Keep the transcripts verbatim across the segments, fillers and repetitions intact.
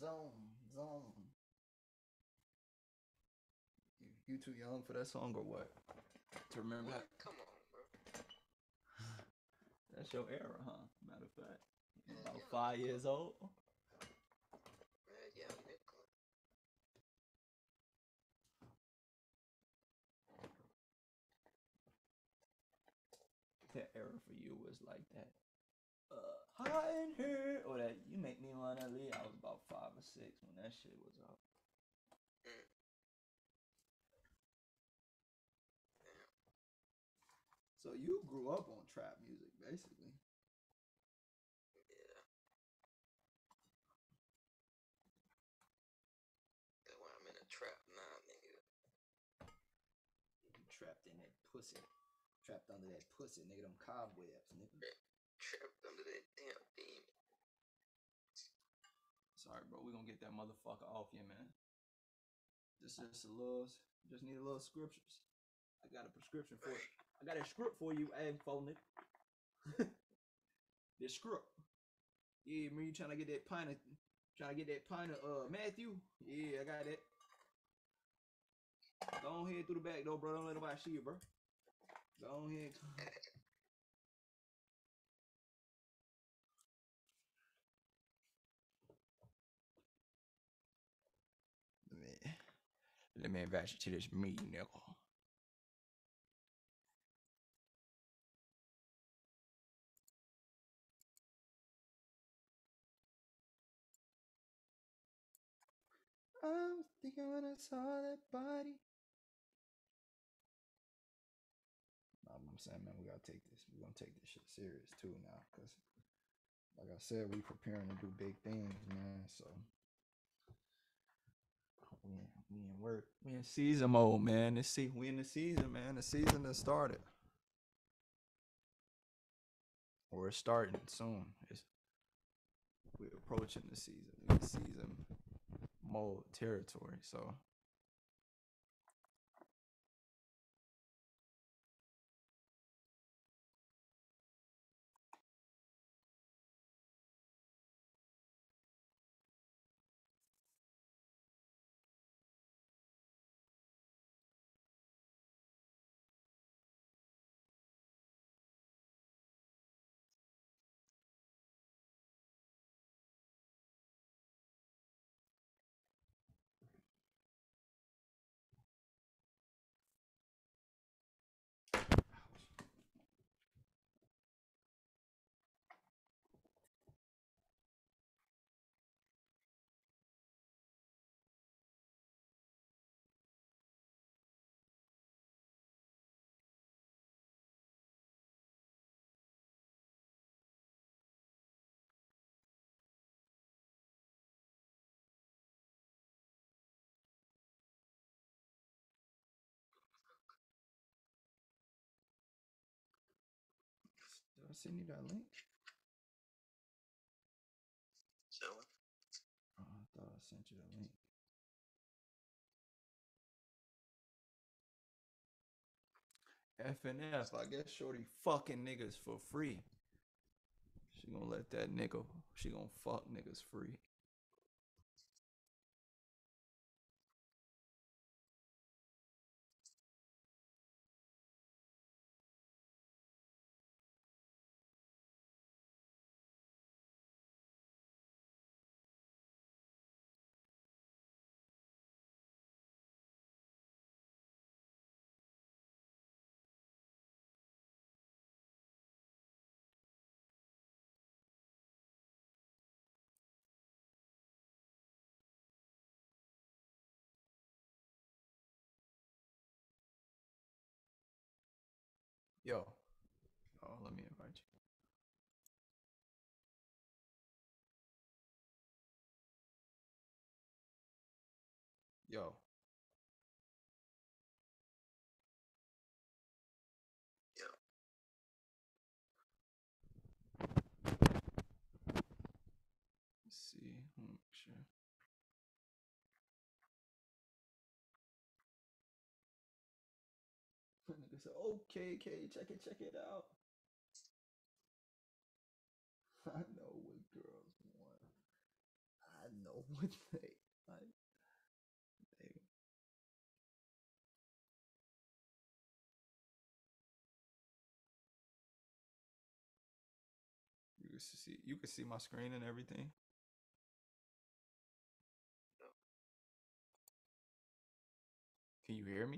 Zone, zone. You, you too young for that song or what? To remember What? how Come on, bro. that's your era, huh? Matter of fact, you Man, about young five nigga. years old. Man, young nigga. That era for you was like that. Uh, high in here, or that you make me wanna leave. I was about five or six when that shit was out. Mm. Damn. So you grew up on trap music, basically. Yeah. That's why I'm in a trap now, nigga. You trapped in that pussy, trapped under that pussy, nigga. Them cobwebs, nigga. Trapped under that damn demon. Sorry, bro. We gonna get that motherfucker off you, man. Just, just a little, just need a little scriptures. I got a prescription for it. I got a script for you, hey, phone nigga. This script. Yeah, man, you trying to get that pint of, trying to get that pint of uh Matthew? Yeah, I got that. Go ahead through the back door, bro. Don't let nobody see you, bro. Go ahead. Let me, let me invite you to this meeting, nigga. I was thinking when I saw that body. I'm saying, man, we gotta take this. We're gonna take this shit serious too now, cause like I said, we preparing to do big things, man. So we in, we in work. We in season mode, man. This see, we in the season, man. The season that started, or it's starting soon. It's we're approaching the season. We in season mode territory. So did I send you that link? So, Oh, I thought I sent you the link. F N F, I guess Shorty fucking niggas for free. She gonna let that nigga, she gonna fuck niggas free. Yo, oh, let me invite you. Yo, yeah. let's see. Hmm, sure. Nigga said, okay, okay, check it, check it out. I know what girls want. I know What they like? They, you can see you can see my screen and everything. Can you hear me?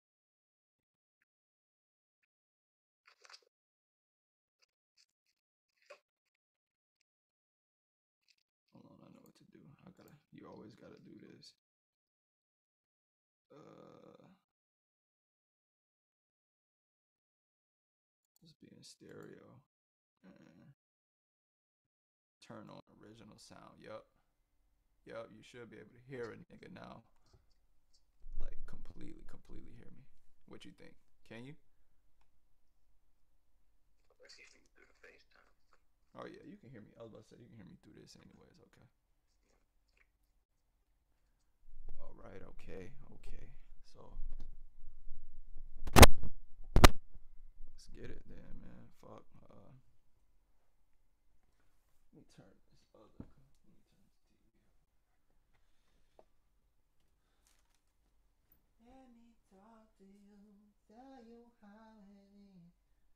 Hold on, I know what to do. I gotta. You always gotta do this. Uh, just be in stereo and turn on original sound. Yup, yup. You should be able to hear a nigga now. Like completely, completely hear me. What you think? Can you? Let's see if we can do the FaceTime. Oh yeah, you can hear me. I was about to say you can hear me through this anyways. Okay. All right. Okay. Okay. So let's get it then, man. Fuck. Uh, let me turn this other. Let me turn this T V up. Let me talk to you. Tell you how it is.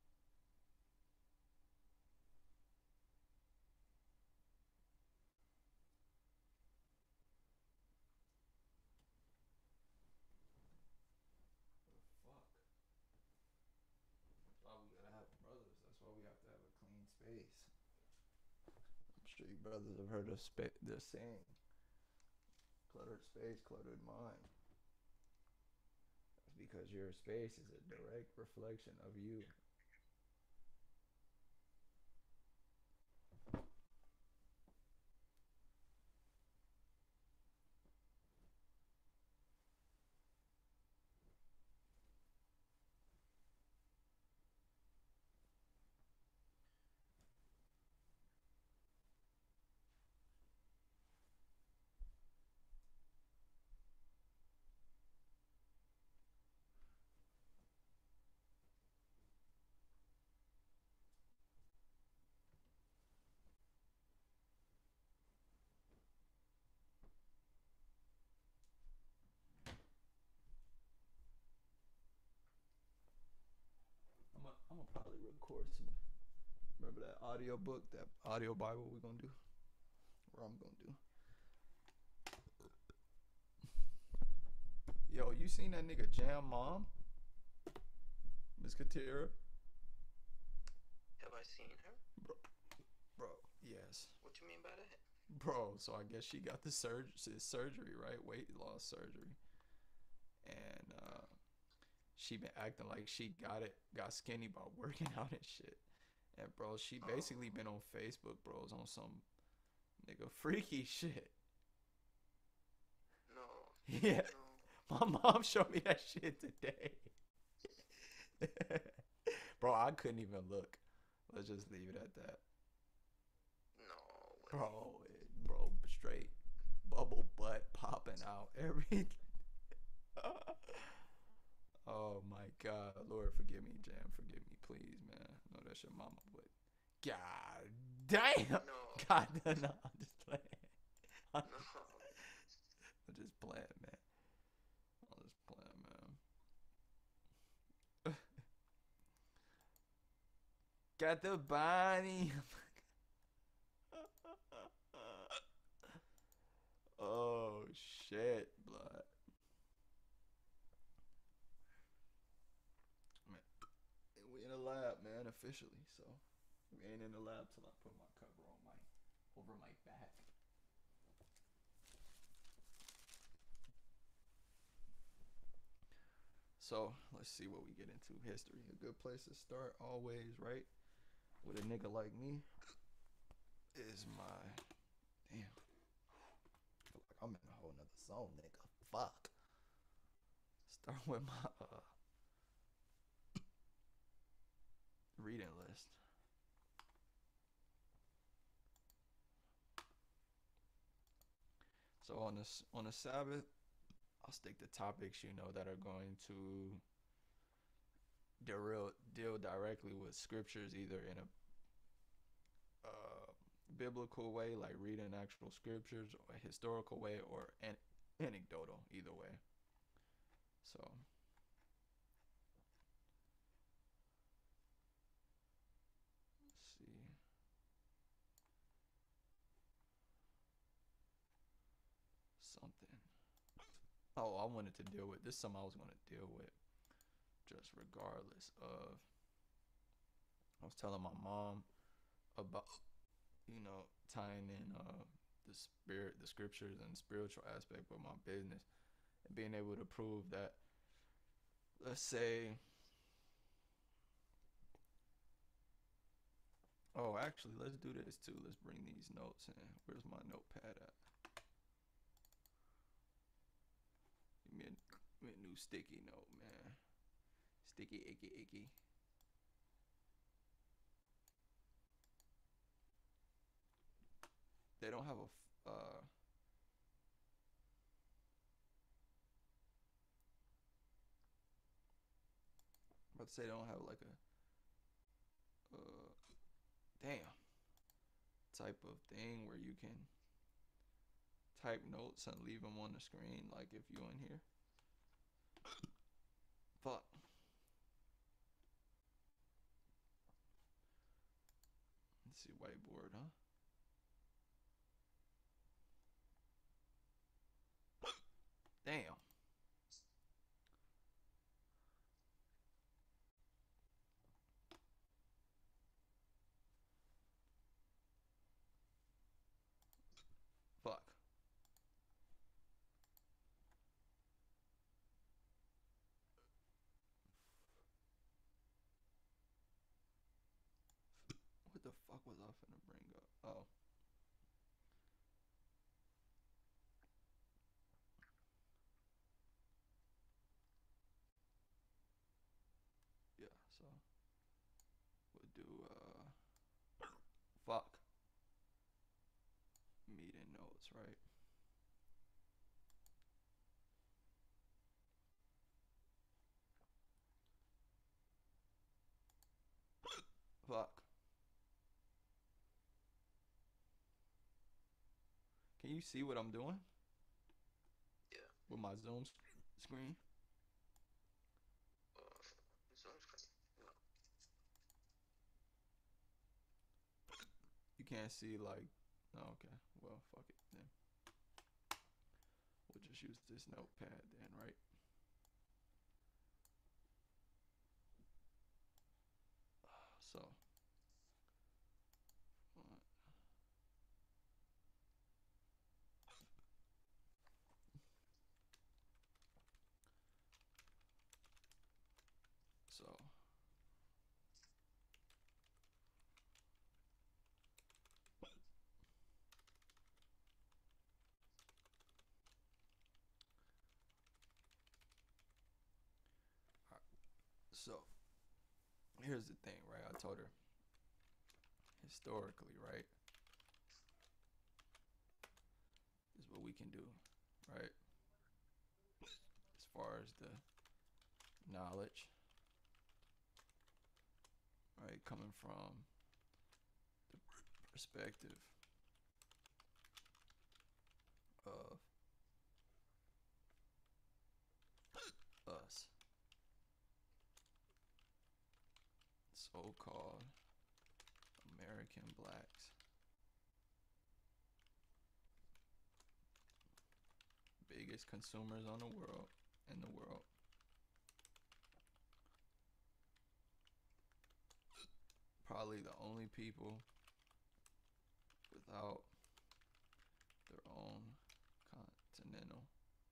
Fuck. That's why we gotta have brothers. That's why we have to have a clean space. I'm sure you brothers have heard of spa- the saying, cluttered space, cluttered mind. That's because your space is a direct reflection of you. I'm gonna I'm gonna probably record some. Remember that audio book, that audio Bible we're gonna do? Or I'm gonna do. Yo, you seen that nigga Jam Mom? Miss Katira? Have I seen her? Bro, bro, yes. What you mean by that? Bro, so I guess she got the surg- surgery, right? Weight loss surgery. And uh, she been acting like she got it, got skinny by working out and shit. And bro, she basically been on Facebook, bros, on some nigga freaky shit. No. Yeah. No. My mom showed me that shit today. Bro, I couldn't even look. Let's just leave it at that. No. Bro, it, bro, straight bubble butt popping out everything. Oh my God, Lord, forgive me, Jam, forgive me, please, man. I know that's your mama, but God damn. No. God, no, I'm just playing. I'm, No. I'm just playing, man. I'm just playing, man. Got the body. Oh shit, blood. Man, we in the lab, man, officially. So we ain't in the lab till I put my cover on my over my back. So let's see what we get into. History, a good place to start, always, right? With a nigga like me, is my damn. I feel like I'm in a whole nother zone, nigga. Fuck. Start with my uh, reading list. So on this on the Sabbath, I'll stick to topics you know that are going to deal deal directly with scriptures, either in a uh, biblical way, like reading actual scriptures, or a historical way, or an anecdotal, either way. So let's see. Something. Oh, I wanted to deal with this. Is something I was going to deal with, just regardless of. I was telling my mom about, you know, tying in uh, the spirit, the scriptures, and spiritual aspect of my business, and being able to prove that. Let's say. Oh, actually, let's do this too. Let's bring these notes in. Where's my notepad at? Give me a, give me a new sticky note, man. Sticky, icky, icky. They don't have a. Uh, I'm about to say they don't have like a. Uh, damn. Type of thing where you can type notes and leave them on the screen, like if you in here. Fuck. Let's see, whiteboard, huh? Damn. Fuck. What the fuck was I finna bring up? Oh. Yeah, so we'll do uh fuck. Meeting notes, right? Fuck. Can you see what I'm doing? Yeah. With my Zoom screen? Uh, Zoom screen. No. You can't see like. Oh, okay. Well, fuck it then. We'll just use this notepad then, right? So. So. So, here's the thing, right? I told her historically, right? Is what we can do, right? As far as the knowledge, right? Coming from the perspective of us, so-called American blacks, biggest consumers on the world, in the world, probably the only people without their own continental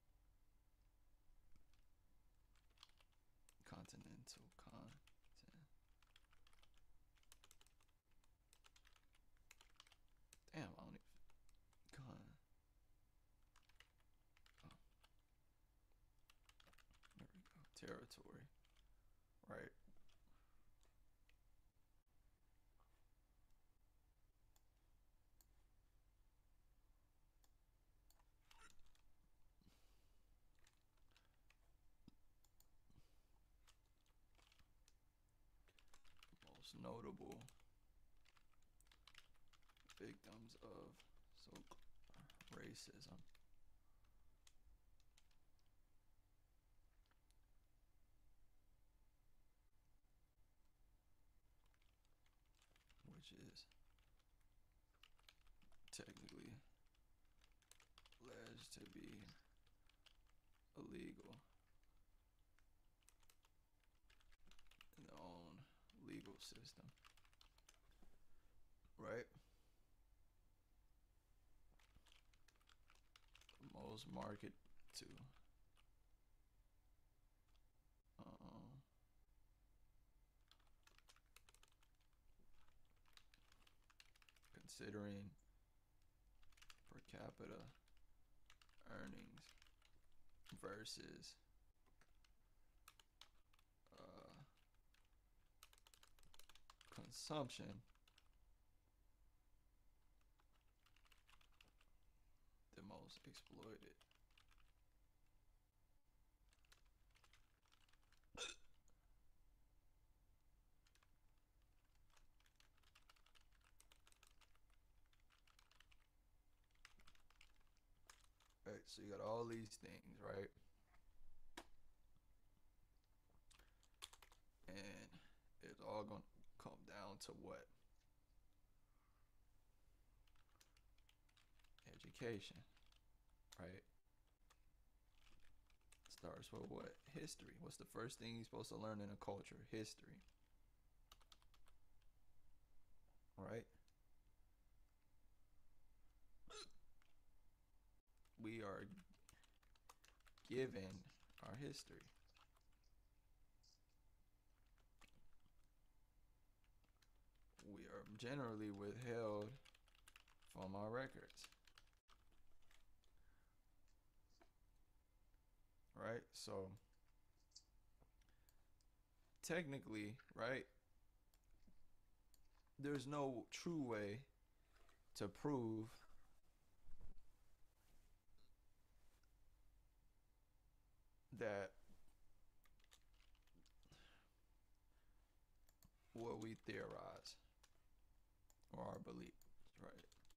continental continent. Damn, I don't even con. Oh. There we go. Territory, right? Most notable victims of so racism. Which is technically alleged to be illegal in their own legal system, right? The most market to um, considering per capita earnings versus uh, consumption, the most exploited. Right, so you got all these things, right? And it's all gonna come down to what? Education, right? Starts with what? History. What's the first thing you're supposed to learn in a culture? History. Right? We are given our history. We are generally withheld from our records. Right? So technically, right, there's no true way to prove that what we theorize or our beliefs, right?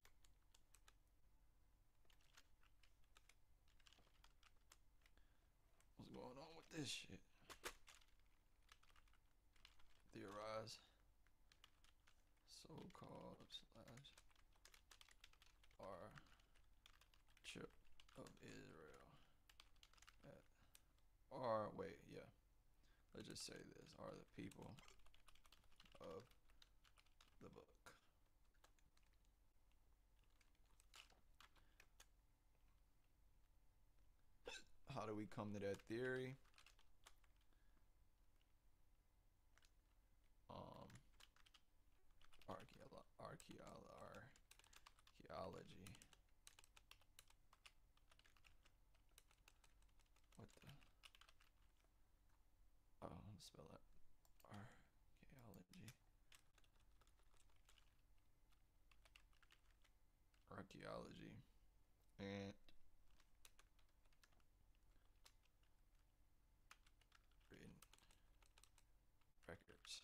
What's going on with this shit? Theorize, so-called slash our chip of Israel. At, or wait, yeah. Let's just say this: are the people of the book. How do we come to that theory? Um, archaeolo- archaeolo- archaeology. What the? Oh, I'm spell it. Archaeology. Archaeology. And written records.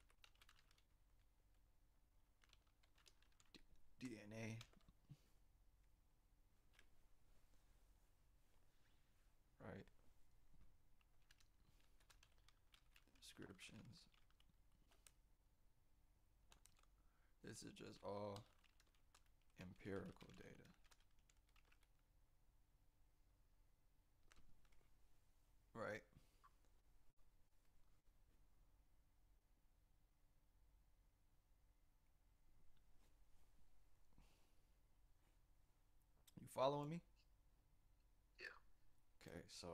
D- DNA. Right. Descriptions. This is just all empirical data. Right. You following me? Yeah. Okay, so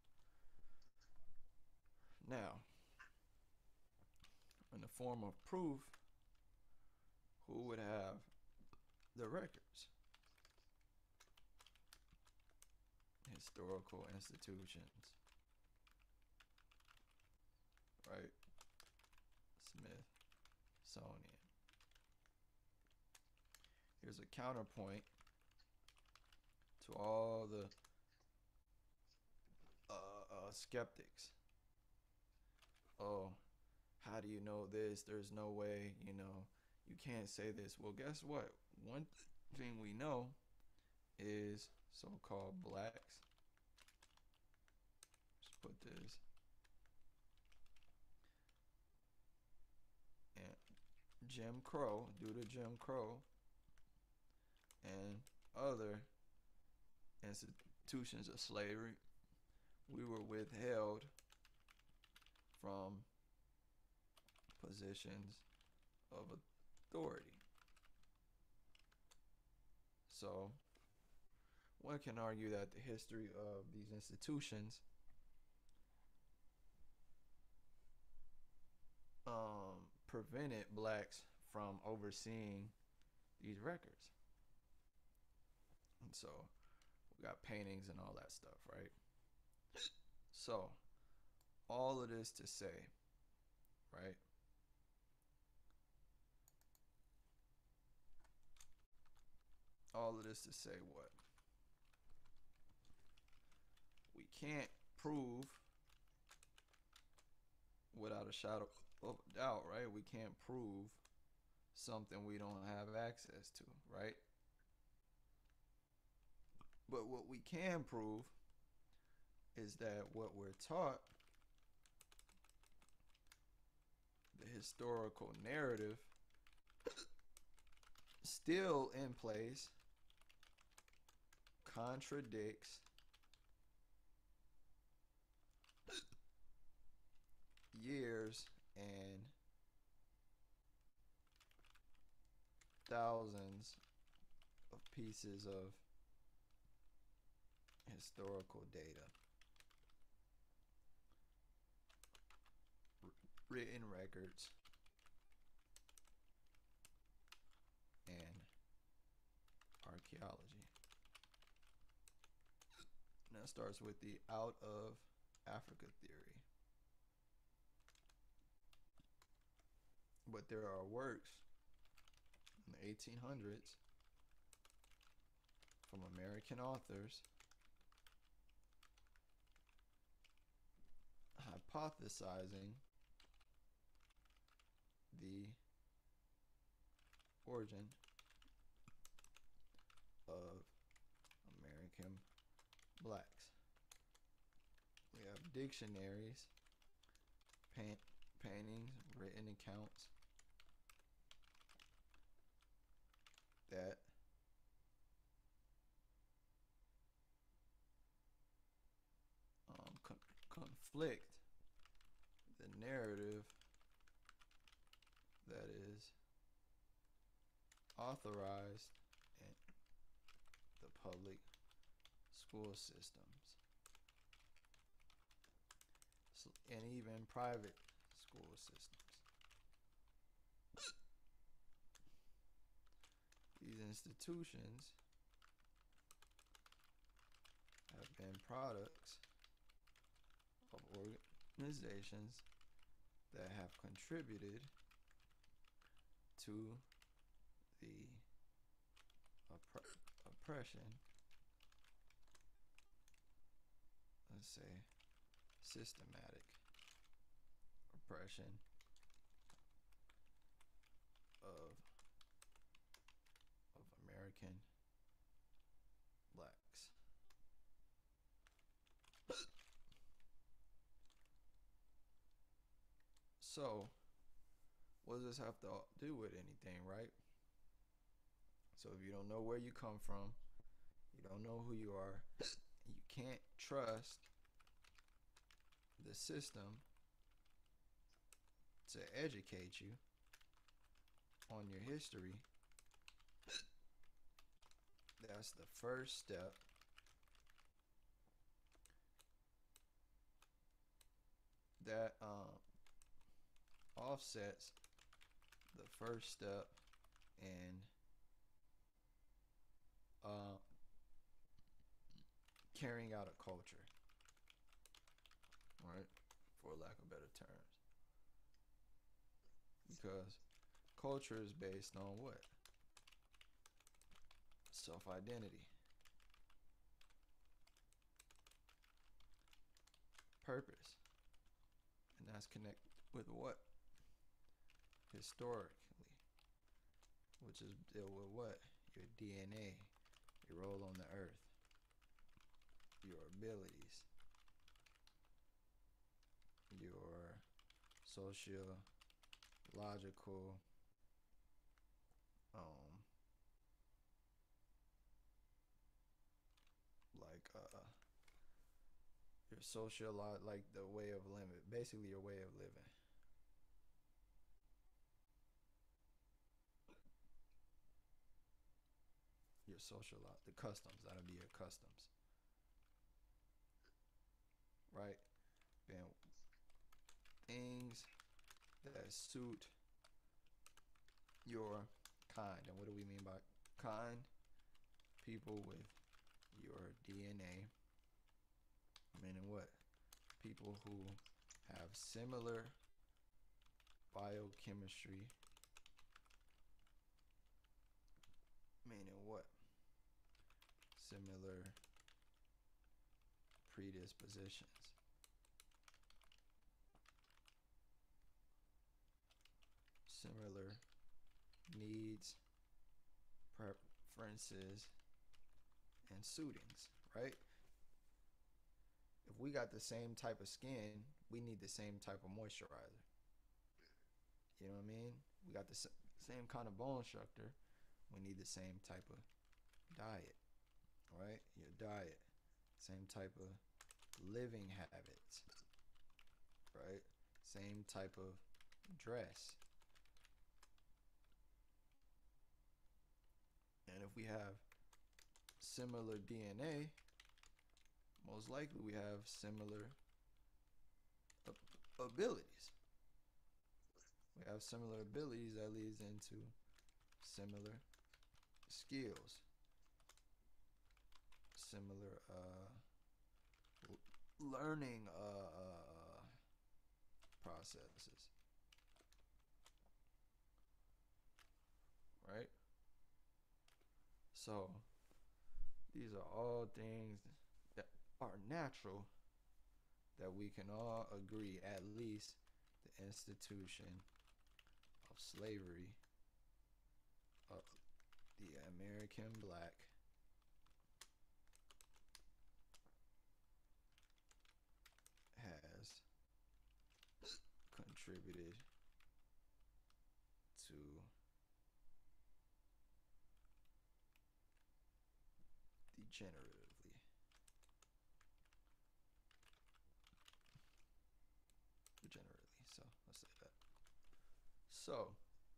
now, in the form of proof, who would have the records? Historical institutions. Right? Smithsonian. Here's a counterpoint to all the uh, uh, skeptics. Oh, how do you know this? There's no way, you know, you can't say this. Well, guess what? One thing we know is so-called blacks. Let's put this. And Jim Crow, due to Jim Crow and other institutions of slavery, we were withheld from positions of authority. So one can argue that the history of these institutions um, prevented blacks from overseeing these records. And so we got paintings and all that stuff, right? So all of this to say, right? All of this to say what? We can't prove without a shadow of a doubt, right? We can't prove something we don't have access to, right? But what we can prove is that what we're taught, the historical narrative, still in place, contradicts years and thousands of pieces of historical data, R- written records, and archaeology. And that starts with the out of Africa theory. But there are works in the eighteen hundreds from American authors hypothesizing the origin of American blacks. We have dictionaries, paint, paintings, written accounts that um, con- conflict the narrative that is authorized in the public school systems and even private school systems. These institutions have been products of organizations that have contributed to the oppre- oppression, let's say systematic oppression of of American blacks. So, what does this have to do with anything, right? So if you don't know where you come from, you don't know who you are, you can't trust the system to educate you on your history, that's the first step that um, offsets the first step in uh, carrying out a culture, right? For lack of better terms. Because culture is based on what? Self-identity. Purpose. And that's connected with what? Historically. which is deal with what? Your D N A, your role on the earth, your abilities, your sociological um like uh your social like the way of living, basically your way of living. Your social life, the customs, that'll be your customs, right? Then things that suit your kind. And what do we mean by kind? People with your D N A, meaning what? People who have similar biochemistry, meaning what? Similar predispositions. Similar needs, preferences, and suitings, right? If we got the same type of skin, we need the same type of moisturizer. You know what I mean? We got the same kind of bone structure. We need the same type of diet, right? Your diet, same type of living habits, right? Same type of dress. And if we have similar D N A, most likely we have similar abilities. We have similar abilities that leads into similar skills, similar uh, learning uh, uh, processes, right? So these are all things that are natural that we can all agree, at least the institution of slavery, of the American black has contributed to degeneratively. Degeneratively, so let's say that. So,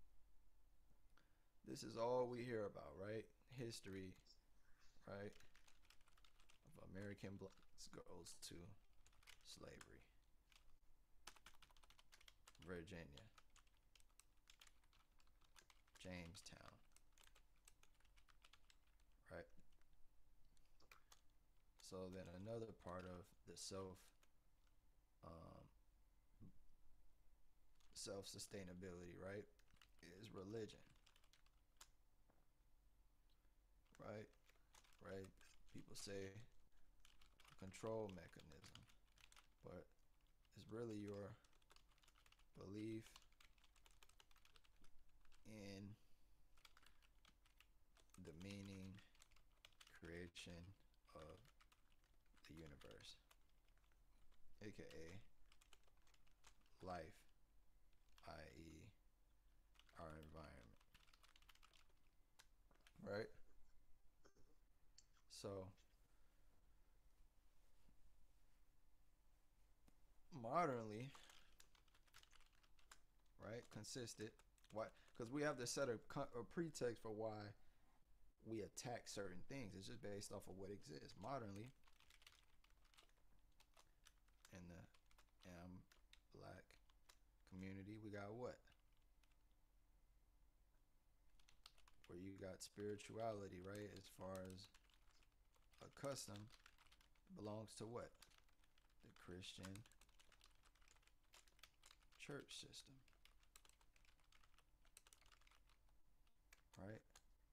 this is all we hear about, right? History, right? Of American blacks goes to slavery. Virginia, Jamestown, right? So then another part of the self um, self-sustainability, right, is religion, right? Right? People say a control mechanism, but it's really your belief in the meaning, creation of the universe, aka life, that is our environment, right? So modernly, right, consistent, why? Because we have to set a, a pretext for why we attack certain things. It's just based off of what exists. Modernly, in the um, black community, we got what? Where you got spirituality, right? As far as a custom, belongs to what? The Christian church system, right?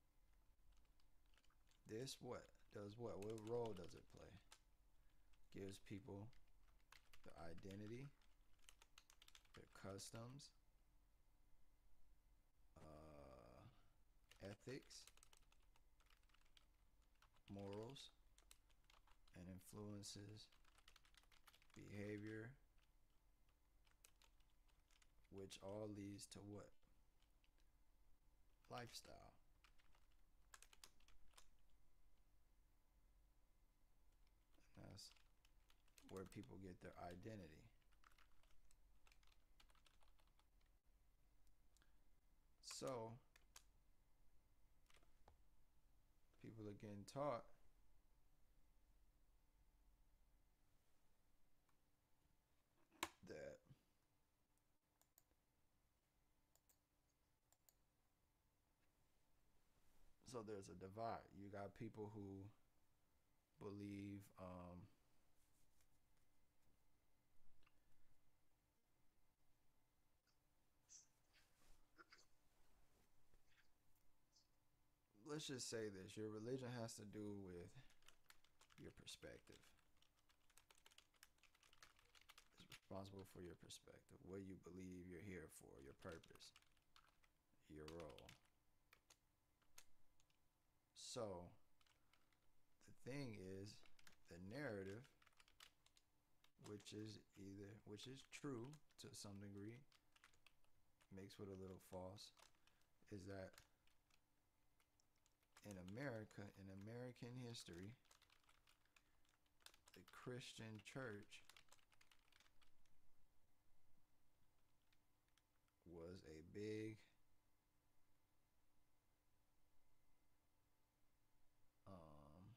This what? Does what? What role does it play? Gives people the identity, their customs, uh, ethics, morals, and influences behavior, which all leads to what? Lifestyle. And that's where people get their identity. So, people are getting taught that so there's a divide. You got people who believe um, let's just say this: your religion has to do with your perspective. It's responsible for your perspective, what you believe you're here for, your purpose, your role. So, the thing is, the narrative, which is either, which is true to some degree, mixed with a little false, is that in America, in American history, the Christian church was a big um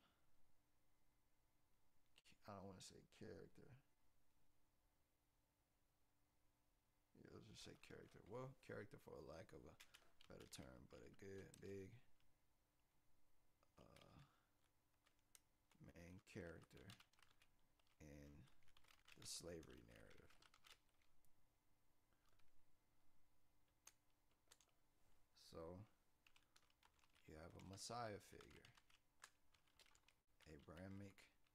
I don't want to say character. Yeah, let's just say character. Well, character for a lack of a better term, but a good big uh main character in the slavery narrative. So you have a Messiah figure, Abrahamic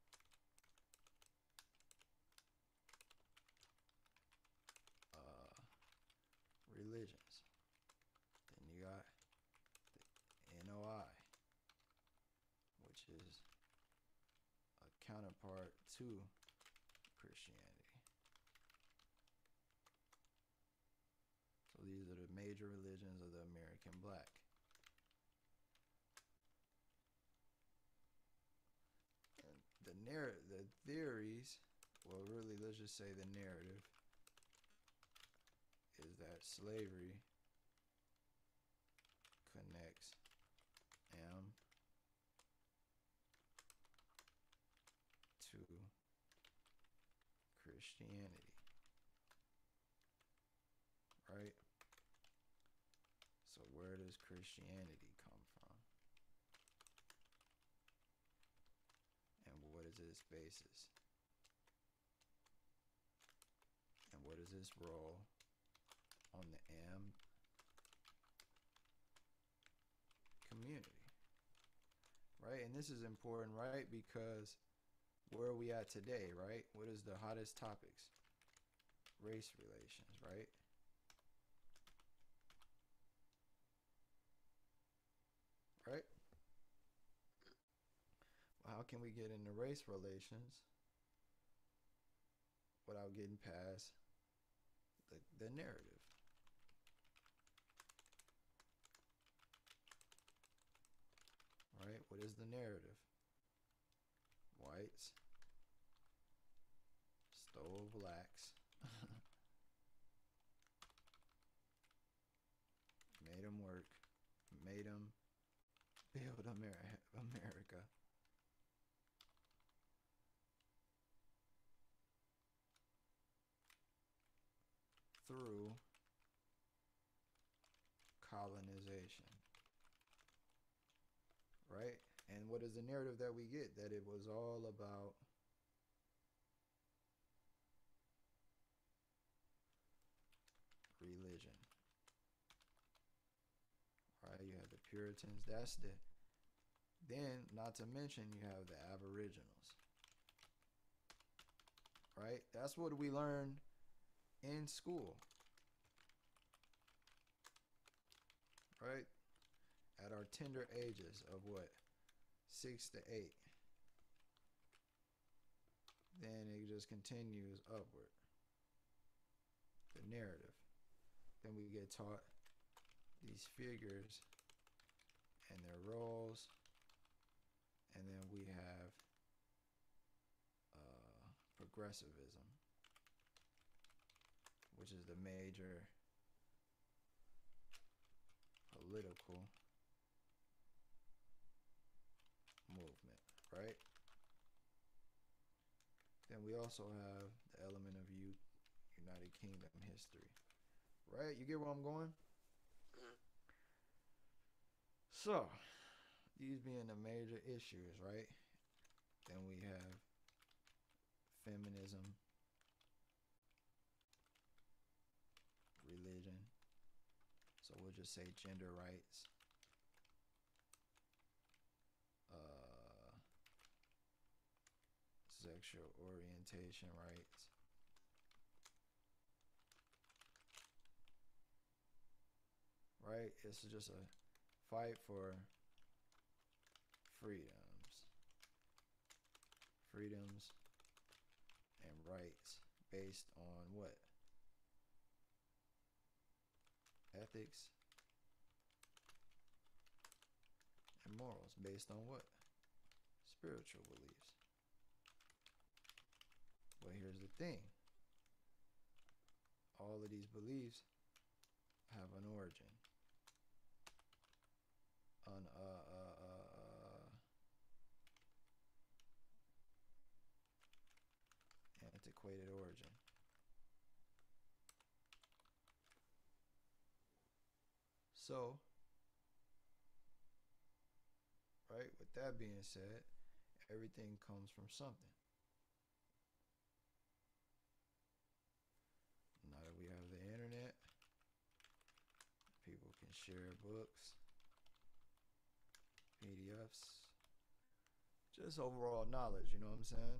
uh, religions. Then you got the N O I, which is a counterpart to Christianity. So these are the major religions of the American black. And the narr- the theories, well, really, let's just say the narrative is that slavery connects M to Christianity, right? So where does Christianity come from? And what is its basis? And what is its role on the M community? Right? And this is important, right? Because where are we at today, right? What is the hottest topics? Race relations, right? Right? Well, how can we get into race relations without getting past the, the narrative? Right? What is the narrative? Whites stole blacks, made them work, made them build Amer- America. Through colonization. Right? And what is the narrative that we get? That it was all about religion. Right? You have the Puritans. That's the. Then, not to mention, you have the Aboriginals. Right? That's what we learned in school. Right? at our tender ages of what? Six to eight. Then it just continues upward. The narrative. Then we get taught these figures and their roles. And then we have uh, progressivism, which is the major political movement, right? Then we also have the element of U- United Kingdom history, right? You get where I'm going? Mm. So, these being the major issues, right? Then we have feminism, religion. So we'll just say gender rights, uh, sexual orientation rights, right? It's just a fight for freedoms, freedoms and rights based on what? Ethics and morals based on what? Spiritual beliefs. But here's the thing. All of these beliefs have an origin. An uh, uh, uh, uh, antiquated origin. So, right, with that being said, everything comes from something. Now that we have the internet, people can share books, P D Fs, just overall knowledge, you know what I'm saying?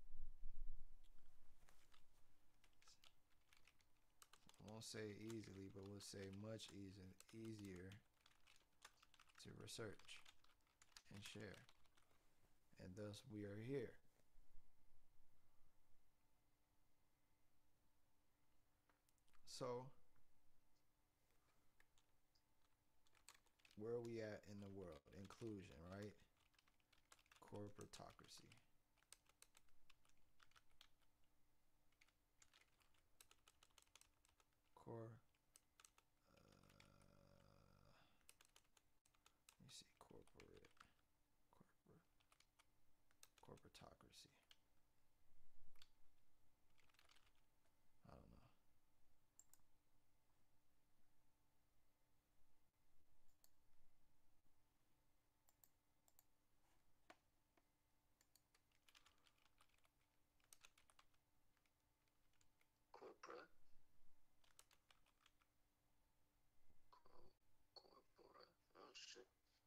I won't say easily, but we'll say much easy, easier to research and share. And thus we are here. So, where are we at in the world? Inclusion, right? Corporatocracy. Cor. Uh, let me see. Corporate. Corporate. Corporatocracy. I don't know. Corporate. Cor- corporate. Oh shit.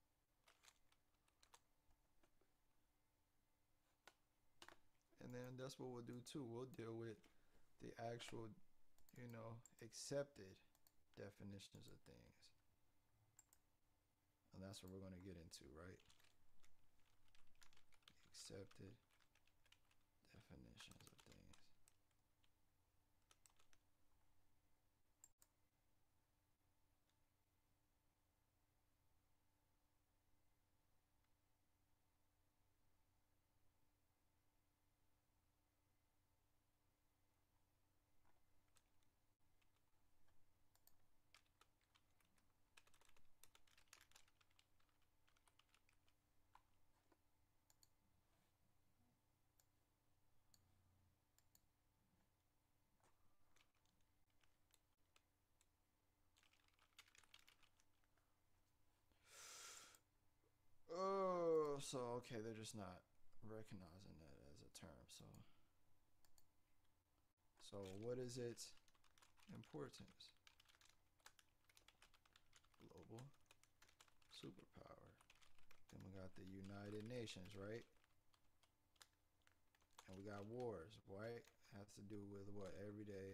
And then that's what we'll do too. We'll deal with the actual, you know, accepted definitions of things. And that's what we're going to get into, right? Accepted definitions of things. Oh, so okay, they're just not recognizing that as a term. So, so what is its importance? Global superpower. Then we got the United Nations, right? And we got wars, right? Has to do with what? Everyday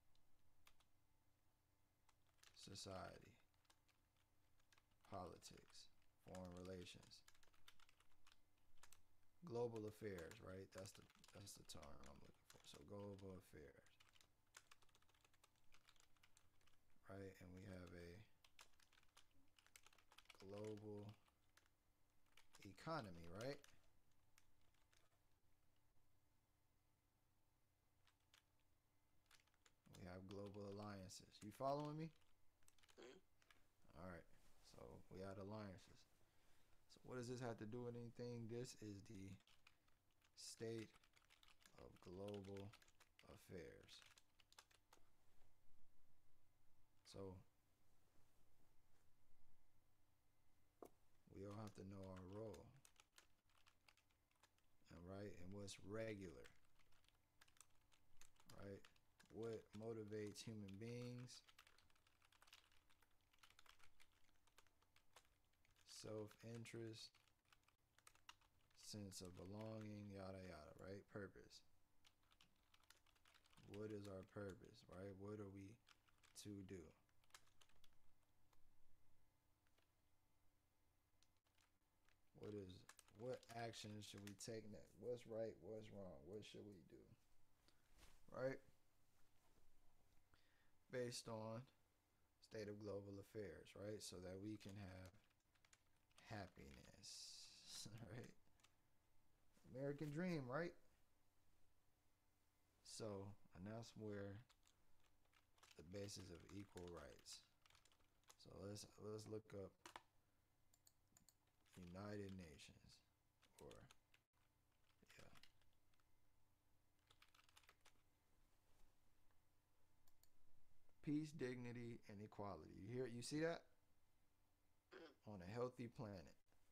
society, politics. foreign relations. Global affairs, right? That's the that's the term I'm looking for. So global affairs. Right? And we have a global economy, right? We have global alliances. You following me? Hmm? All right. So we had alliances. So what does this have to do with anything? This is the state of global affairs. So we all have to know our role. And right, and what's regular. Right? What motivates human beings? Self-interest, sense of belonging, yada yada, right? Purpose. What is our purpose, right? What are we to do? What is what actions should we take next? What's right? What's wrong? What should we do? Right? Based on state of global affairs, right? So that we can have happiness, right? American dream, right? So, and that's where the basis of equal rights. So let's let's look up United Nations, or yeah. Peace, dignity, and equality. You hear? You see that? On a healthy planet.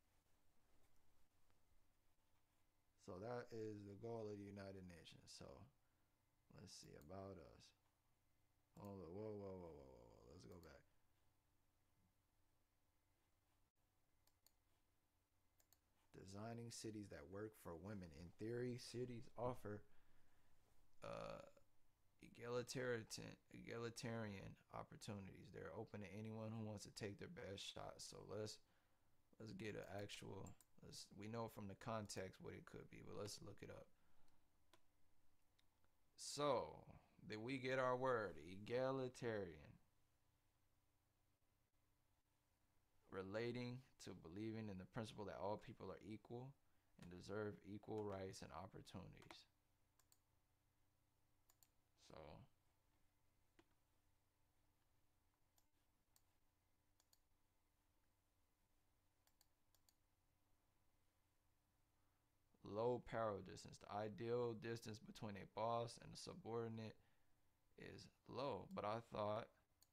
So that is the goal of the United Nations. So let's see about us. Hold on. Whoa, whoa, whoa, whoa, whoa, whoa. Let's go back. Designing cities that work for women. In theory, cities offer uh, egalitarian, egalitarian opportunities. They're open to anyone who wants to take their best shot. So let's let's get an actual. Let's, we know from the context what it could be, but let's look it up. So, did we get our word? Egalitarian. Relating to believing in the principle that all people are equal and deserve equal rights and opportunities. So, low parallel distance. The ideal distance between a boss and a subordinate is low. But I thought,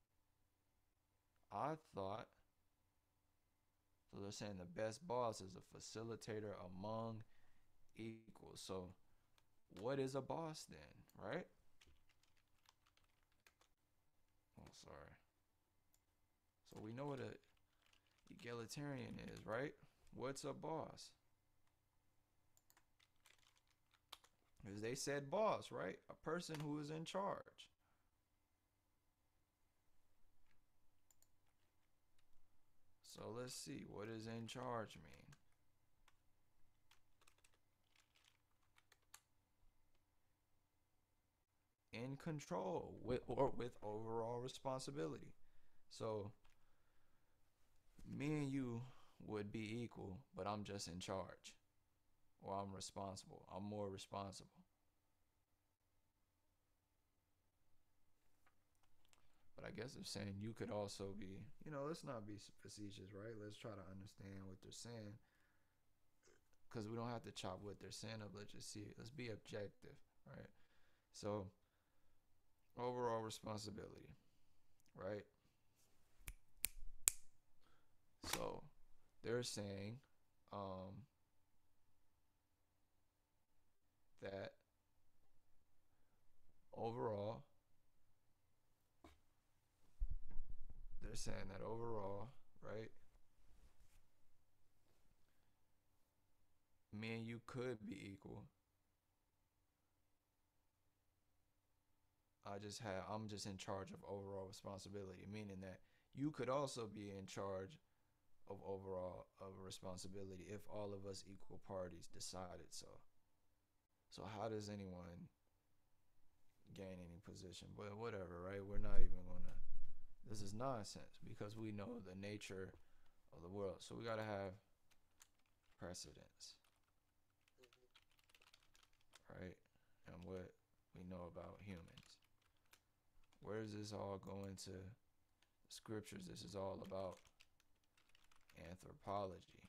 I thought, so they're saying the best boss is a facilitator among equals. So what is a boss then, right? Oh, sorry. So we know what a egalitarian is, right? What's a boss? Because they said boss, right? A person who is in charge. So let's see, what does in charge mean? In control with or with overall responsibility. So me and you would be equal, but I'm just in charge. Or I'm responsible. I'm more responsible. But I guess they're saying you could also be, you know, let's not be facetious, right? Let's try to understand what they're saying. Because we don't have to chop what they're saying up. Let's just see it. Let's be objective, right? So, overall responsibility, right? So, they're saying um, that overall, they're saying that overall, right? Me and you could be equal. I just have I'm just in charge of overall responsibility, meaning that you could also be in charge of overall of responsibility if all of us equal parties decided so. So how does anyone gain any position? But whatever, right? We're not even gonna. This is nonsense because we know the nature of the world. So we gotta have precedence, right? And what we know about humans. Where does this all go into the scriptures? This is all about anthropology,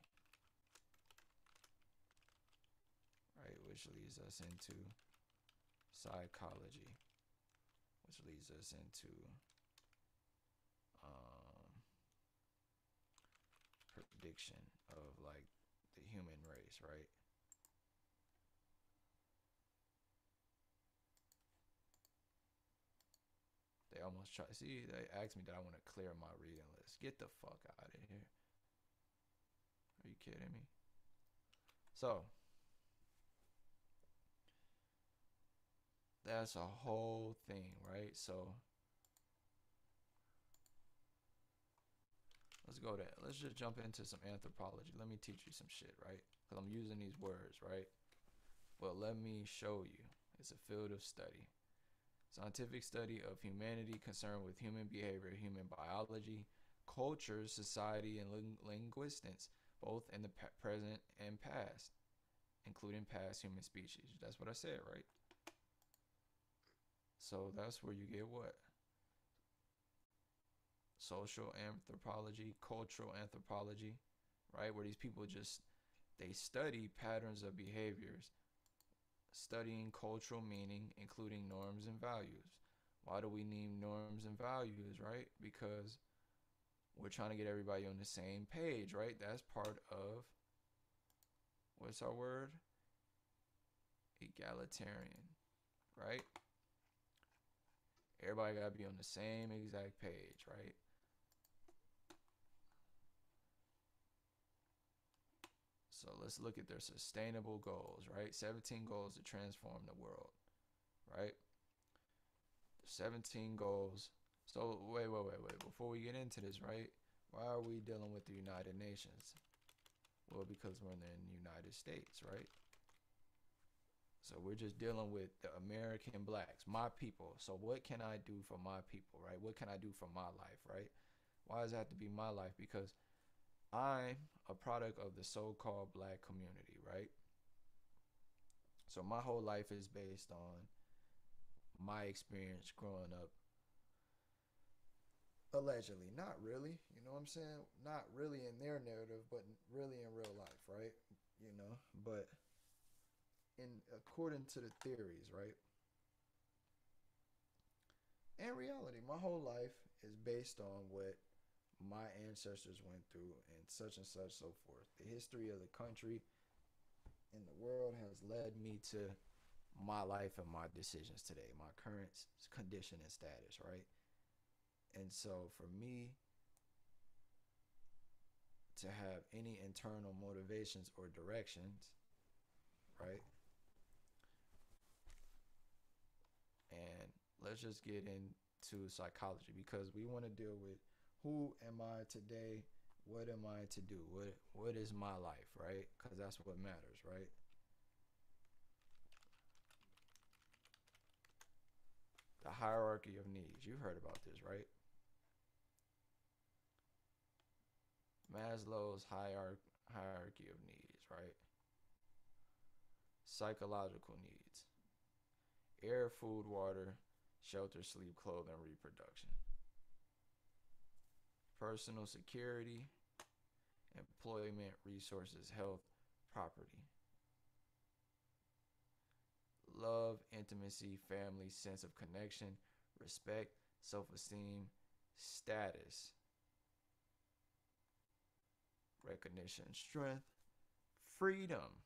right? Which leads us into psychology, which leads us into um, prediction of like the human race, right? They almost try. See, they asked me that I want to clear my reading list. Get the fuck out of here. Are you kidding me? So, that's a whole thing, right? So, let's go there. Let's just jump into some anthropology. Let me teach you some shit, right? Because I'm using these words, right? Well, let me show you. It's a field of study. Scientific study of humanity concerned with human behavior, human biology, culture, society, and ling- linguistics, both in the pa- present and past, including past human species. That's what I said, right? So that's where you get what? Social anthropology, cultural anthropology, right? Where these people just, they study patterns of behaviors, studying cultural meaning, including norms and values. Why do we need norms and values, right? Because we're trying to get everybody on the same page, right? That's part of, what's our word? Egalitarian, right? Everybody got to be on the same exact page, right? So let's look at their sustainable goals, right? seventeen goals to transform the world, right? seventeen goals. So wait, wait, wait, wait. Before we get into this, right? Why are we dealing with the United Nations? Well, because we're in the United States, right? So we're just dealing with the American blacks, my people. So what can I do for my people, right? What can I do for my life, right? Why does it have to be my life? Because I'm a product of the so-called black community, right? So my whole life is based on my experience growing up. Allegedly, not really, you know what I'm saying? Not really in their narrative, but really in real life, right? You know, but in according to the theories, right? In reality, my whole life is based on what my ancestors went through and such and such, so forth. The history of the country and the world has led me to my life and my decisions today, my current condition and status, right? And so for me to have any internal motivations or directions, right? And let's just get into psychology because we want to deal with who am I today? What am I to do? What what is my life, right? Because that's what matters, right? The hierarchy of needs. You've heard about this, right? Maslow's hierarchy hierarchy of needs, right? Psychological needs. Air, food, water, shelter, sleep, clothing, reproduction. Personal security, employment, resources, health, property. Love, intimacy, family, sense of connection, respect, self-esteem, status, recognition, strength, freedom,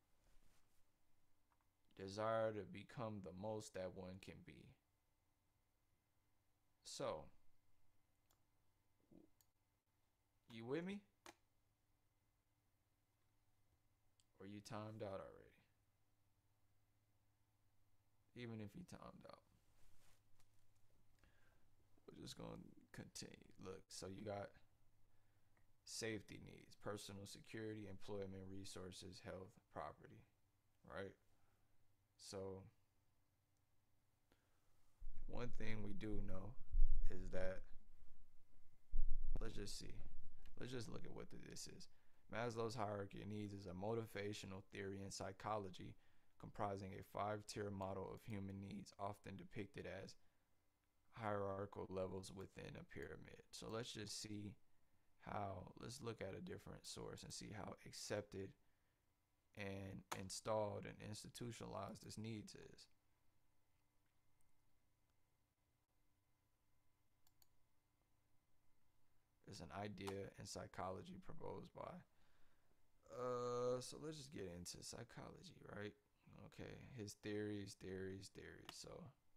desire to become the most that one can be. So, you with me? Or you timed out already? Even if you timed out. We're just going to continue. Look, so you got safety needs, personal security, employment, resources, health, property, right? So one thing we do know is that, let's just see. Let's just look at what this is. Maslow's hierarchy of needs is a motivational theory in psychology comprising a five-tier model of human needs, often depicted as hierarchical levels within a pyramid. So let's just see how, let's look at a different source and see how accepted and installed and institutionalized this needs is. It's an idea in psychology proposed by uh so let's just get into psychology, right? Okay, his theories, theories, theories. So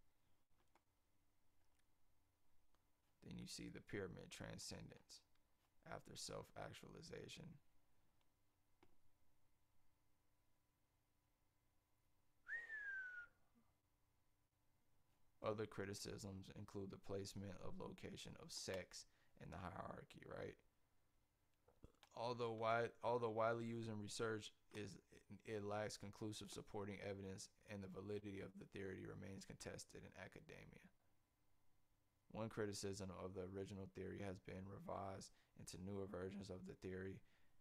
then you see the pyramid transcendence after self-actualization. Other criticisms include the placement of location of sex in the hierarchy, right? Although wide, although widely used in research, is it lacks conclusive supporting evidence, and the validity of the theory remains contested in academia. One criticism of the original theory has been revised into newer versions of the theory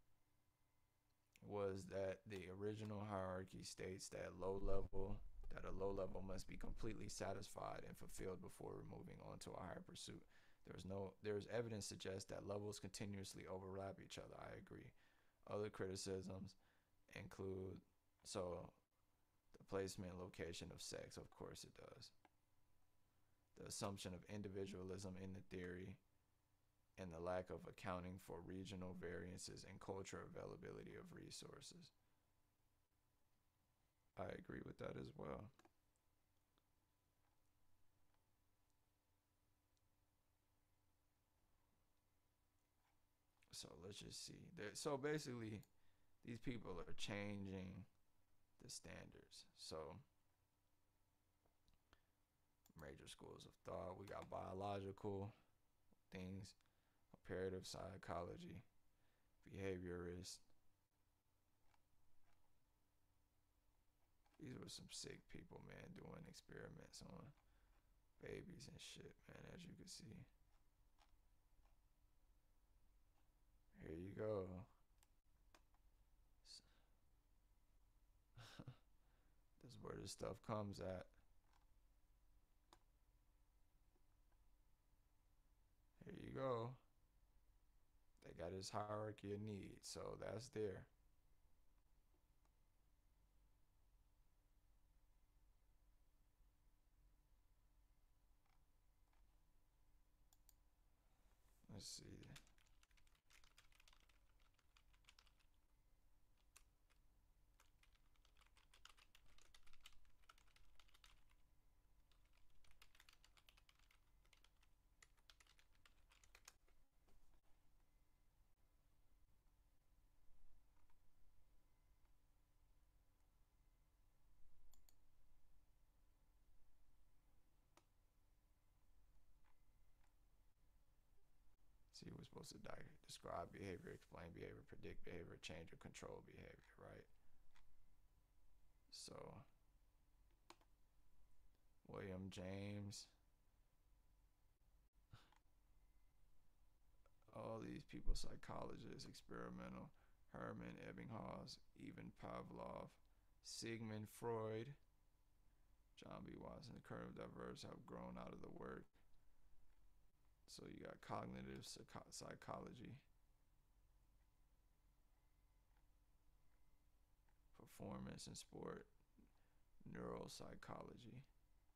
was that the original hierarchy states that low level that a low level must be completely satisfied and fulfilled before moving on to a higher pursuit. There's no there's evidence suggests that levels continuously overlap each other. I agree. Other criticisms include, so the placement location of sex, of course it does. The assumption of individualism in the theory and the lack of accounting for regional variances and cultural availability of resources. I agree with that as well. So let's just see. So basically, these people are changing the standards. So major schools of thought, we got biological things, comparative psychology, behaviorist. These were some sick people, man, doing experiments on babies and shit, man, as you can see. Here you go. This is where this stuff comes at. Here you go. They got his hierarchy of needs, so that's there. Let's see. See, we're supposed to di- describe behavior, explain behavior, predict behavior, change or control behavior, right? So, William James. All these people, psychologists, experimental, Herman Ebbinghaus, even Pavlov, Sigmund Freud, John B. Watson, the current diverse have grown out of the work. So you got cognitive psychology, performance and sport, neuropsychology,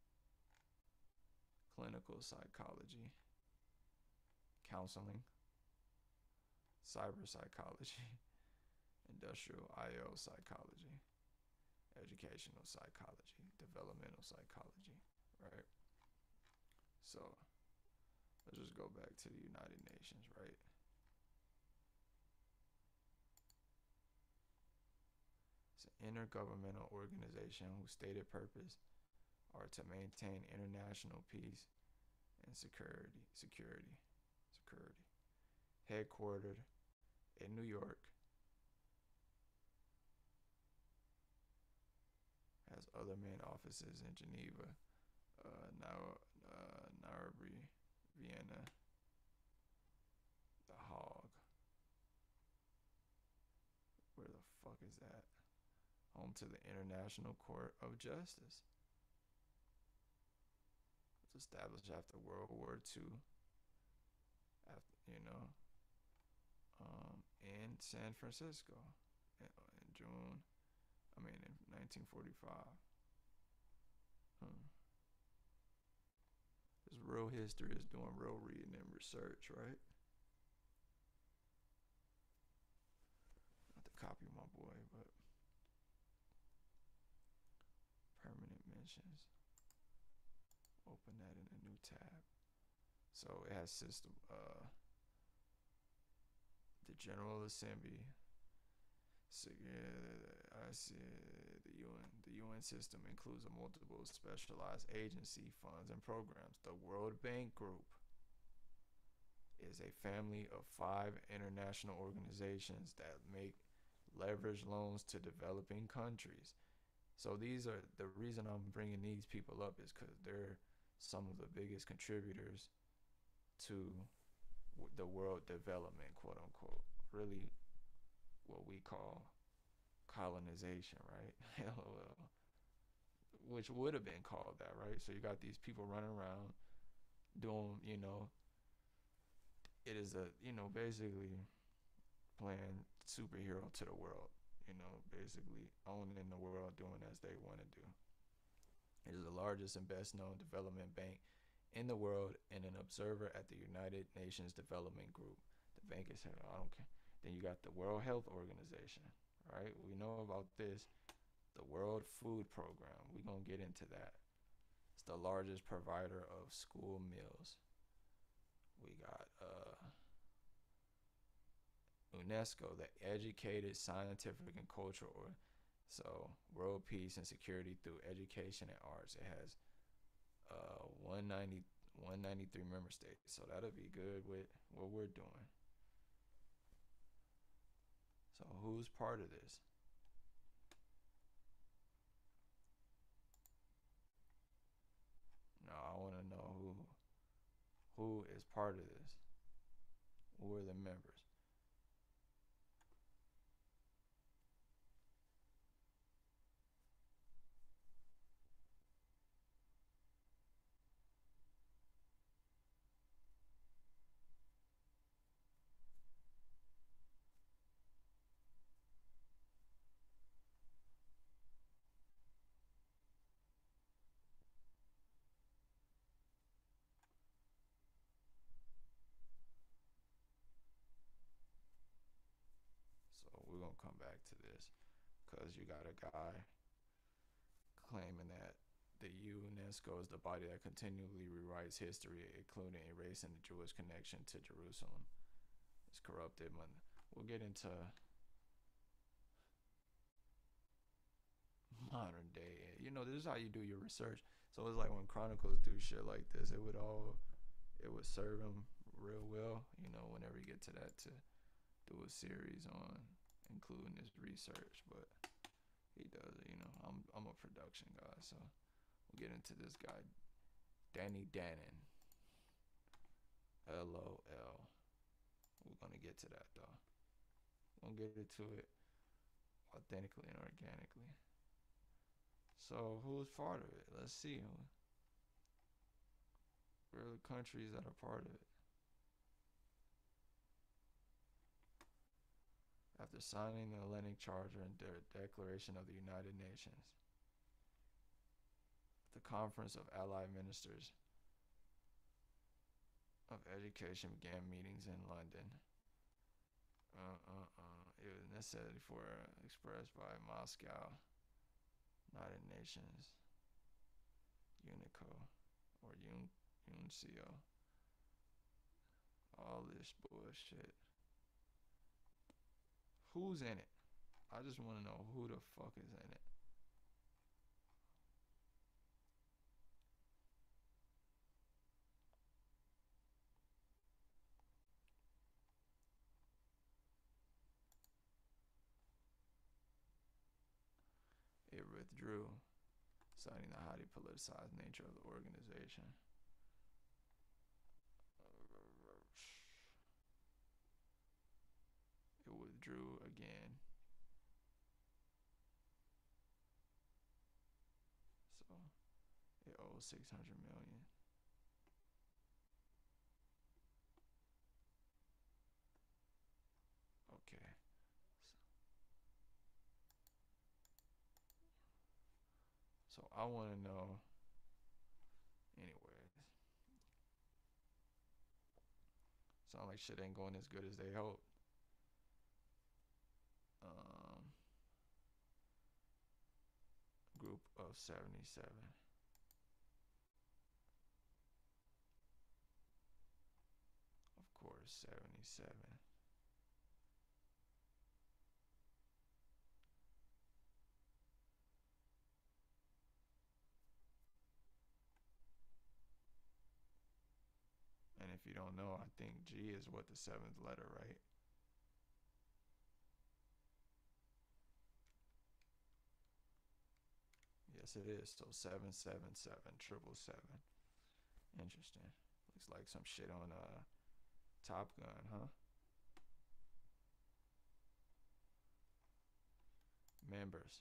clinical psychology, counseling, cyber psychology, industrial I O psychology, educational psychology, developmental psychology, right? So let's just go back to the United Nations, right? It's an intergovernmental organization whose stated purpose are to maintain international peace and security, security, security. Headquartered in New York. Has other main offices in Geneva, uh, now, uh, Nairobi, Vienna, The Hague. Where the fuck is that? Home to the International Court of Justice. It was established after World War Two. After, you know, um, in San Francisco in, in June. I mean, in nineteen forty-five. Hmm. This real history is doing real reading and research, right? Not to copy my boy, but permanent mentions. Open that in a new tab. So it has system, uh, the General Assembly. So yeah, I see the U N. The U N system includes a multiple specialized agency, funds, and programs. The World Bank Group is a family of five international organizations that make leverage loans to developing countries. So these are the reason I'm bringing these people up is because they're some of the biggest contributors to the world development, quote unquote. Really, what we call colonization, right? LOL. Which would have been called that, right? So you got these people running around doing, you know, it is a, you know, basically playing superhero to the world, you know, basically owning the world, doing as they want to do. It is the largest and best known development bank in the world and an observer at the United Nations Development Group. The bank is, I don't care. Then you got the World Health Organization, right? We know about this. The World Food Program. We're going to get into that. It's the largest provider of school meals. We got uh, UNESCO, the Educated Scientific and Cultural. So world peace and security through education and arts. It has uh, one ninety, one ninety-three member states. So that'll be good with what we're doing. So who's part of this? No, I want to know who who is part of this. Who are the members? So we're going to come back to this because you got a guy claiming that the UNESCO is the body that continually rewrites history, including erasing the Jewish connection to Jerusalem. It's corrupted. But we'll get into modern day. You know, this is how you do your research. So it's like when Chronicles do shit like this, it would all, it would serve them real well, you know, whenever you get to that, to do a series on including this research. But he does it, you know. I'm I'm a production guy, so we'll get into this guy, Danny Danon. L O L. We're gonna get to that though. We'll get into it authentically and organically. So who's part of it? Let's see. Where are the countries that are part of it? After signing the Atlantic Charter and the Declaration of the United Nations, the Conference of Allied Ministers of Education began meetings in London. Uh, uh, uh. It was necessary for uh, expressed by Moscow, United Nations, UNICO, or Un UNCO. All this bullshit. Who's in it? I just want to know who the fuck is in it. withdrew, citing the highly politicized nature of the organization. It withdrew again. So it owes six hundred million. Okay. So, so I want to know. Anyways, sound like shit ain't going as good as they hoped. Um, group of seventy-seven. Of course, seventy-seven. And if you don't know, I think G is what the seventh letter, right? Yes, it is. So seven seven seven triple seven. Interesting. Looks like some shit on uh Top Gun, huh? Members.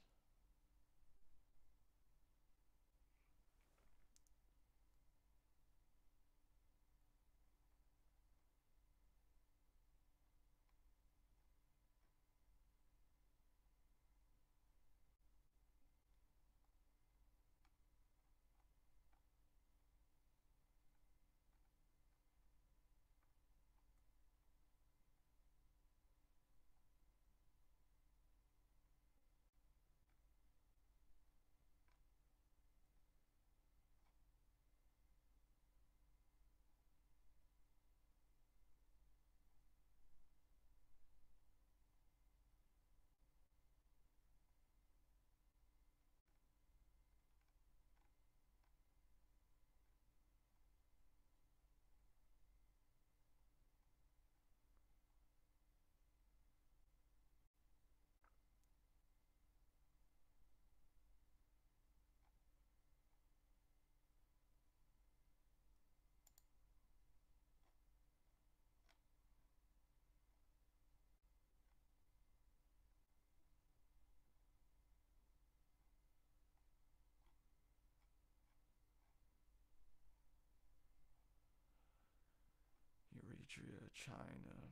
Eritrea, China,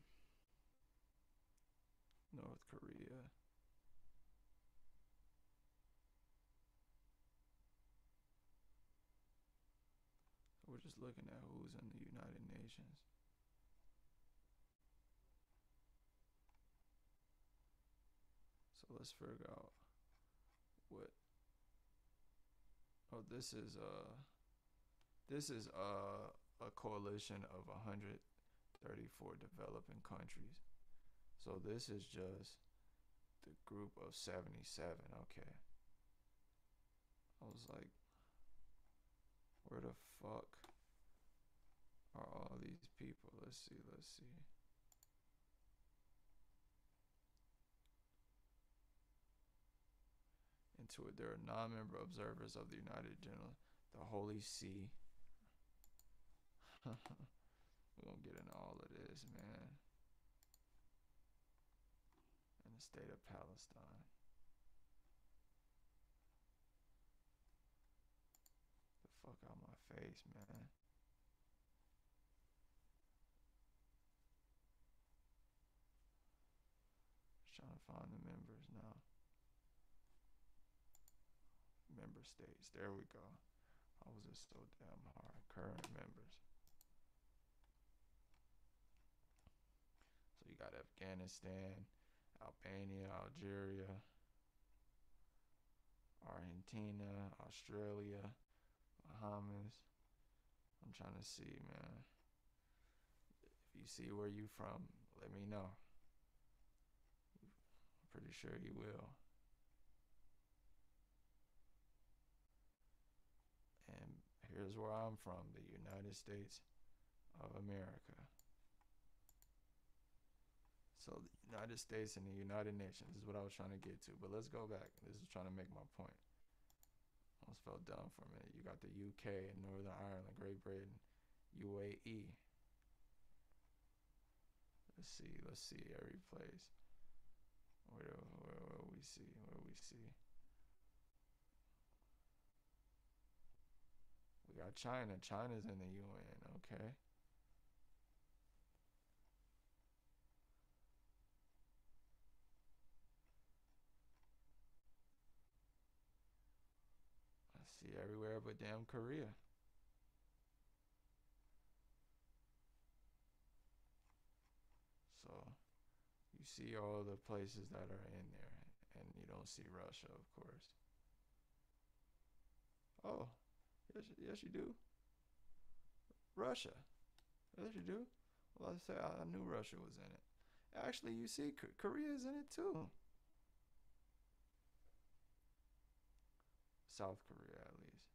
North Korea. So we're just looking at who's in the United Nations. So let's figure out what. Oh, this is uh, this is uh a coalition of one hundred thirty-four developing countries. So this is just the group of seventy-seven. Okay. I was like, where the fuck are all these people? Let's see, let's see. Into it, there are non-member observers of the United General, the Holy See. We're gonna get into all of this, man. And the state of Palestine. The fuck out my face, man. Just trying to find the members now. Member states. There we go. How was it so damn hard? Current members. So you got Afghanistan, Albania, Algeria, Argentina, Australia, Bahamas. I'm trying to see, man. If you see where you from, let me know. I'm pretty sure you will. And here's where I'm from, the United States of America. So the United States and the United Nations is what I was trying to get to. But let's go back. This is trying to make my point. Almost fell down for a minute. You got the U K and Northern Ireland, Great Britain, U A E. Let's see. Let's see every place. Where, where, where we see? Where we see? We got China. China's in the U N. Okay. Let's see everywhere but damn Korea. So you see all the places that are in there, and you don't see Russia, of course. Oh, yes, yes you do. Russia. Yes, you do. Well, I say I knew Russia was in it. Actually, you see, Korea is in it too. South Korea, at least.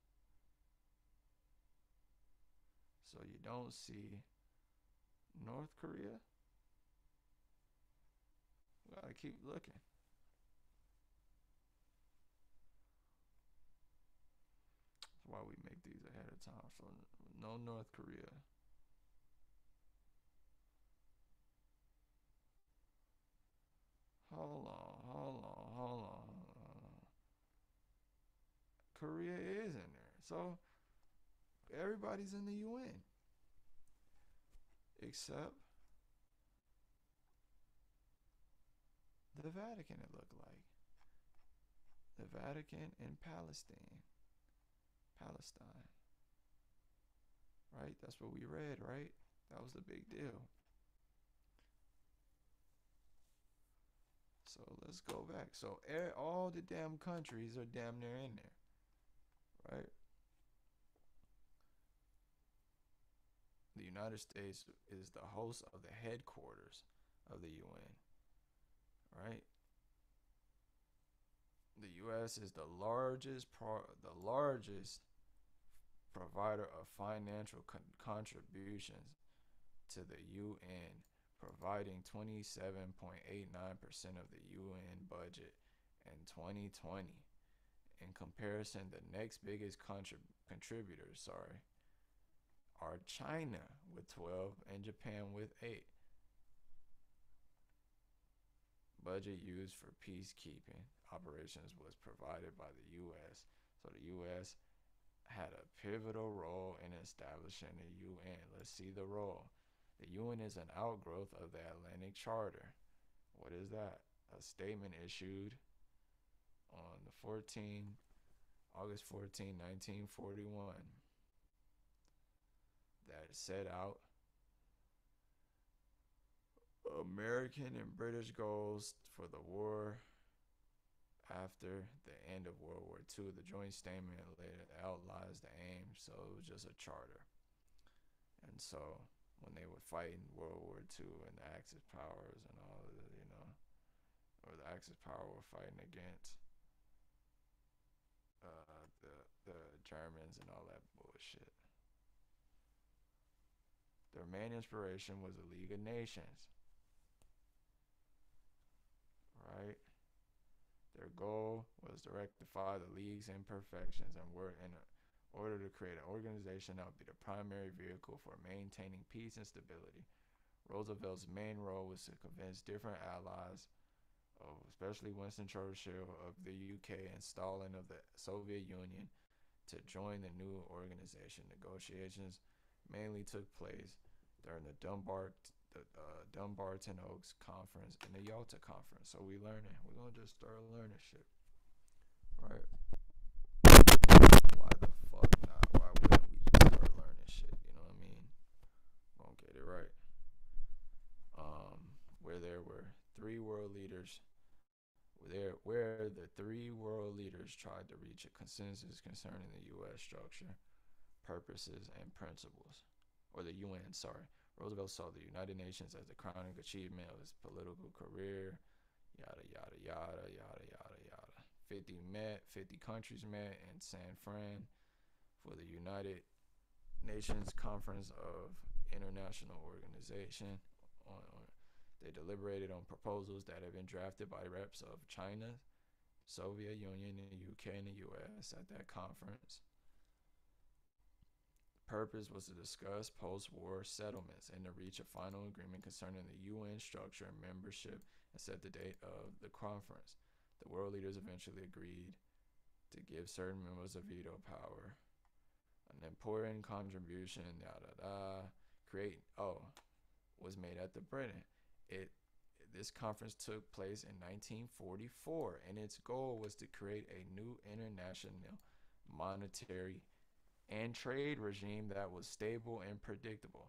So you don't see North Korea. We gotta keep looking. That's why we make these ahead of time. So no North Korea. Hold on, hold on, hold on, hold on. Korea is in there. So everybody's in the U N. Except the Vatican, it looked like. The Vatican and Palestine. Palestine. Right? That's what we read, right? That was the big deal. So let's go back. So all the damn countries are damn near in there, right? The United States is the host of the headquarters of the U N, right? The U S is the largest pro- the largest provider of financial con- contributions to the U N, providing twenty-seven point eight nine percent of the U N budget in twenty twenty. In comparison, the next biggest contrib- contributors, sorry, are China with twelve and Japan with eight. Budget used for peacekeeping operations was provided by the U S. So the U S had a pivotal role in establishing the U N. Let's see the role. The U N is an outgrowth of the Atlantic Charter. What is that? A statement issued on the fourteenth, August fourteenth, nineteen forty-one that set out American and British goals for the war after the end of World War Two. The joint statement later outlines the aim, so it was just a charter. And so when they were fighting World War Two and the Axis powers and all of the, you know, or the Axis power were fighting against uh, the the Germans and all that bullshit. Their main inspiration was the League of Nations, right? Their goal was to rectify the League's imperfections and work in order to create an organization that would be the primary vehicle for maintaining peace and stability. Roosevelt's main role was to convince different allies, of especially Winston Churchill of the U K and Stalin of the Soviet Union, to join the new organization. Negotiations mainly took place during the Dunbar, the uh, Dumbarton Oaks Conference and the Yalta Conference. So we learning. We're gonna just start learning shit, right? Why the fuck not? Why wouldn't we just start learning shit? You know what I mean? Gonna get it right. Um, where there were three world leaders, there where the three world leaders tried to reach a consensus concerning the U S structure, purposes, and principles, or the U N. Sorry, Roosevelt saw the United Nations as the crowning achievement of his political career. Yada yada yada yada yada yada. Fifty met, fifty countries met in San Fran for the United Nations Conference of International Organization. On, on, they deliberated on proposals that had been drafted by reps of China, Soviet Union, the U K, and the U S at that conference. Purpose was to discuss post-war settlements and to reach a final agreement concerning the U N structure and membership and set the date of the conference. The world leaders eventually agreed to give certain members a veto power. An important contribution, da da da, create, oh, was made at the Britain. It This conference took place in nineteen forty-four, and its goal was to create a new international monetary and trade regime that was stable and predictable.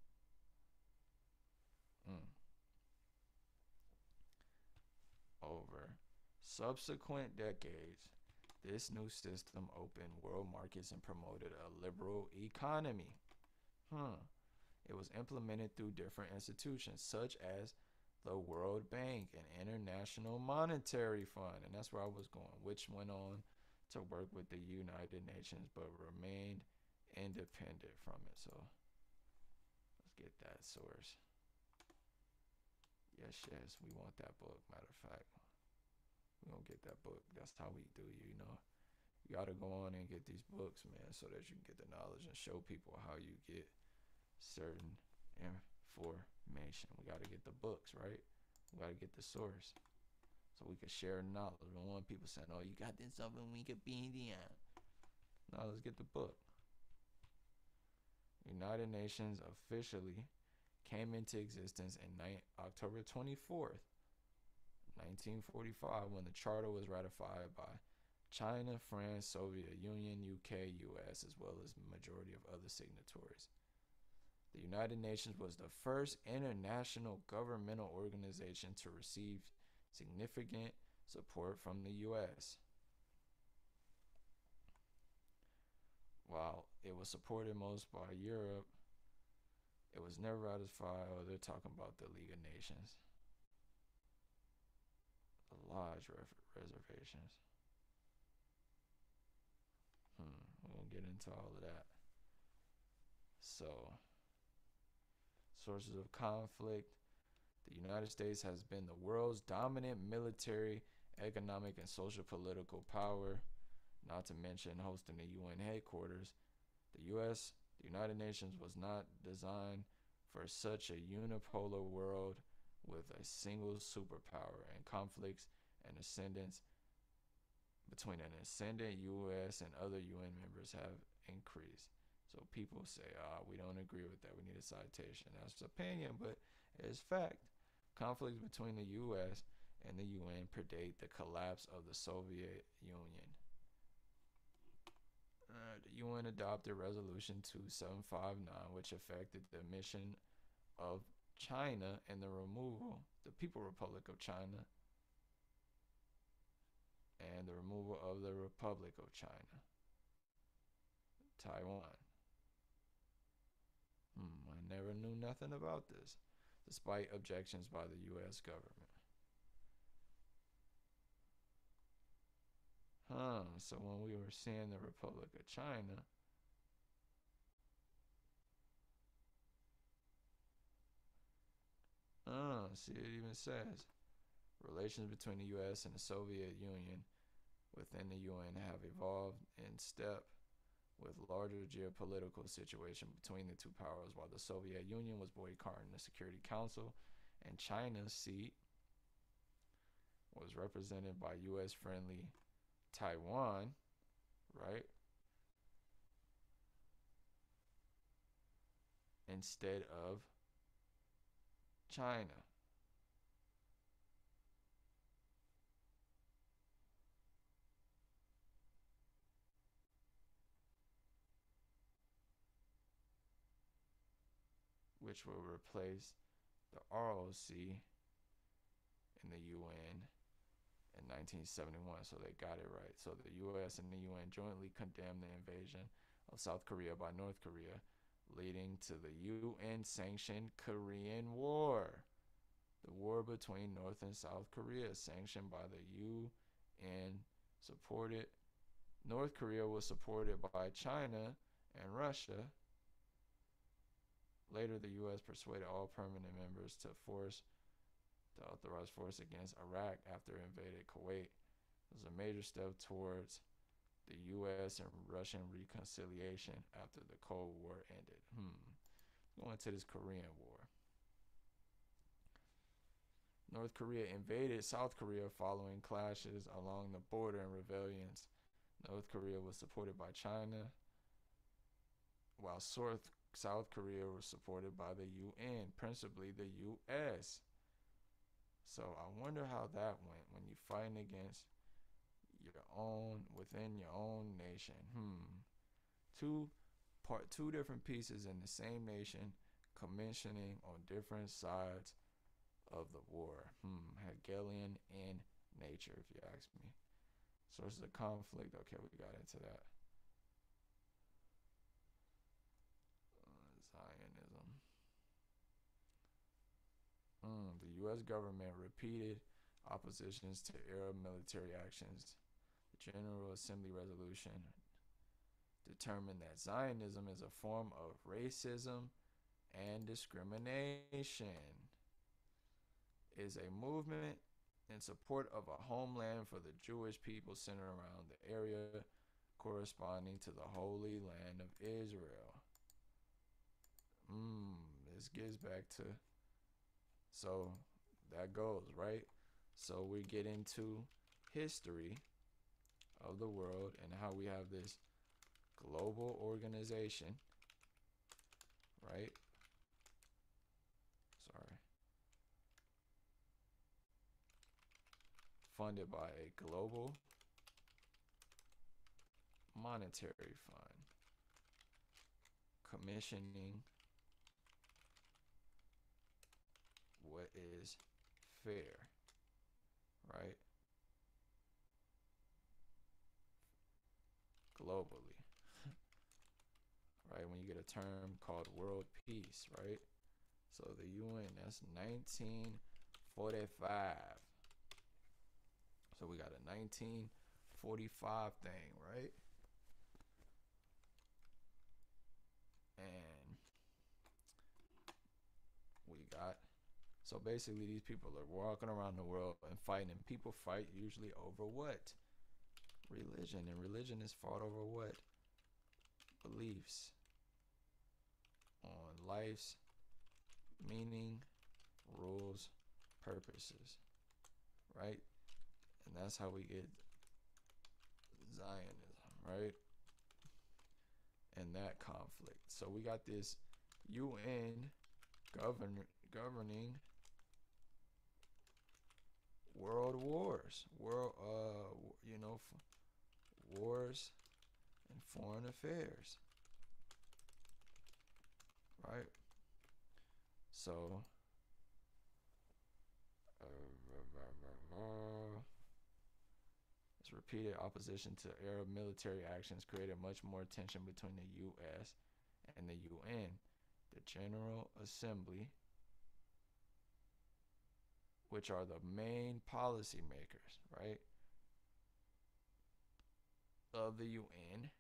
Mm. Over subsequent decades, this new system opened world markets and promoted a liberal economy. Huh. It was implemented through different institutions, such as the World Bank and International Monetary Fund, and that's where I was going, which went on to work with the United Nations but remained independent from it. So let's get that source. Yes, yes, we want that book. Matter of fact, we're gonna get that book. That's how we do, you know. You gotta go on and get these books, man, so that you can get the knowledge and show people how you get certain information. We gotta get the books, right? We gotta get the source so we can share knowledge. We don't want people saying, "Oh, you got this something Wikipedia." No, let's get the book. United Nations officially came into existence in October twenty-fourth, nineteen forty-five, when the charter was ratified by China, France, Soviet Union, U K, U S, as well as the majority of other signatories. The United Nations was the first international governmental organization to receive significant support from the U S. While it was supported most by Europe, it was never ratified. Oh, they're talking about the League of Nations. The large reservations. Hmm, we're going to get into all of that. So, sources of conflict. The United States has been the world's dominant military, economic, and social political power, not to mention hosting the U N headquarters. The U S, the United Nations, was not designed for such a unipolar world with a single superpower, and conflicts and ascendance between an ascendant U S and other U N members have increased. So people say, ah, we don't agree with that. We need a citation. That's opinion, but it's fact. Conflicts between the U S and the U N predate the collapse of the Soviet Union. Uh, the U N adopted Resolution two seven five nine, which affected the mission of China and the removal, the People Republic of China, and the removal of the Republic of China, Taiwan. Hmm, I never knew nothing about this, despite objections by the U S government. Huh, so when we were seeing the Republic of China, uh, see, it even says, relations between the U S and the Soviet Union within the U N have evolved in step with larger geopolitical situation between the two powers, while the Soviet Union was boycotting the Security Council, and China's seat was represented by U S-friendly Taiwan, right? Instead of China. Which will replace the R O C in the U N in nineteen seventy-one, so they got it right. So the U S and the U N jointly condemned the invasion of South Korea by North Korea, leading to the U N-sanctioned Korean War. The war between North and South Korea, sanctioned by the U N, supported. North Korea was supported by China and Russia. Later, the U S persuaded all permanent members to force to authorize force against Iraq after it invaded Kuwait. was a major step towards the U S and Russian reconciliation after the Cold War ended. Hmm. Going to this Korean War. North Korea invaded South Korea following clashes along the border and rebellions. North Korea was supported by China, while South, South Korea was supported by the U N, principally the U S. So I wonder how that went when you're fighting against your own, within your own nation. Hmm. Two part, two different pieces in the same nation commissioning on different sides of the war. Hmm. Hegelian in nature, if you ask me. Sources of conflict. Okay, we got into that. Uh, Zionism. Mm, the U S government repeated oppositions to Arab military actions. The General Assembly resolution determined that Zionism is a form of racism and discrimination. Is a movement in support of a homeland for the Jewish people centered around the area corresponding to the Holy Land of Israel. Hmm, this gets back to, so that goes, right? So we get into history of the world and how we have this global organization, right? Sorry. Funded by a global monetary fund, commissioning what is fair, right? Globally, right? When you get a term called world peace, right? So the U N, that's nineteen forty-five. So we got a nineteen forty-five thing, right? And we got, so basically these people are walking around the world and fighting, and people fight usually over what? Religion. And religion is fought over what? Beliefs on life's meaning, rules, purposes, right? And that's how we get Zionism, right? And that conflict. So we got this U N govern governing world wars, world, uh, you know, f- wars and foreign affairs, right? So, uh, its repeated opposition to Arab military actions created much more tension between the U S and the U N. The General Assembly, which are the main policymakers, right, of the U N,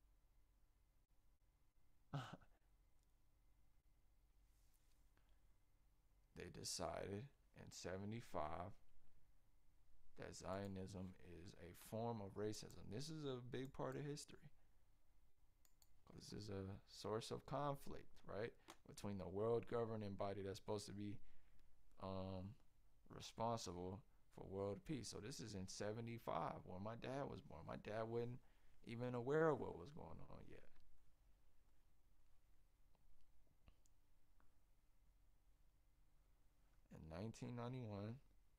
they decided in seventy-five that Zionism is a form of racism. This is a big part of history. This is a source of conflict, right, between the world governing body that's supposed to be um, responsible for world peace. So this is in seventy-five when my dad was born. My dad wasn't even aware of what was going on yet. In nineteen ninety-one,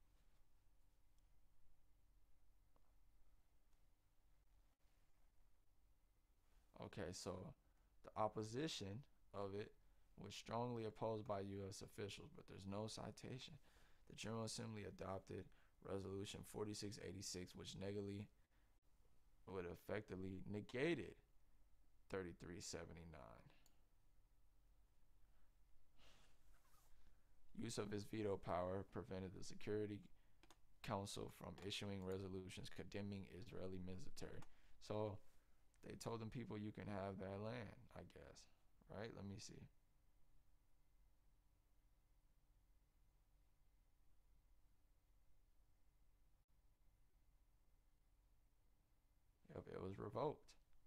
okay, so the opposition of it was strongly opposed by U S officials, but there's no citation. The General Assembly adopted Resolution forty-six eighty-six, which negatively would effectively negated thirty-three seventy-nine. Use of his veto power prevented the Security Council from issuing resolutions condemning Israeli military. So they told them people you can have that land, I guess, right? Let me see. was revoked.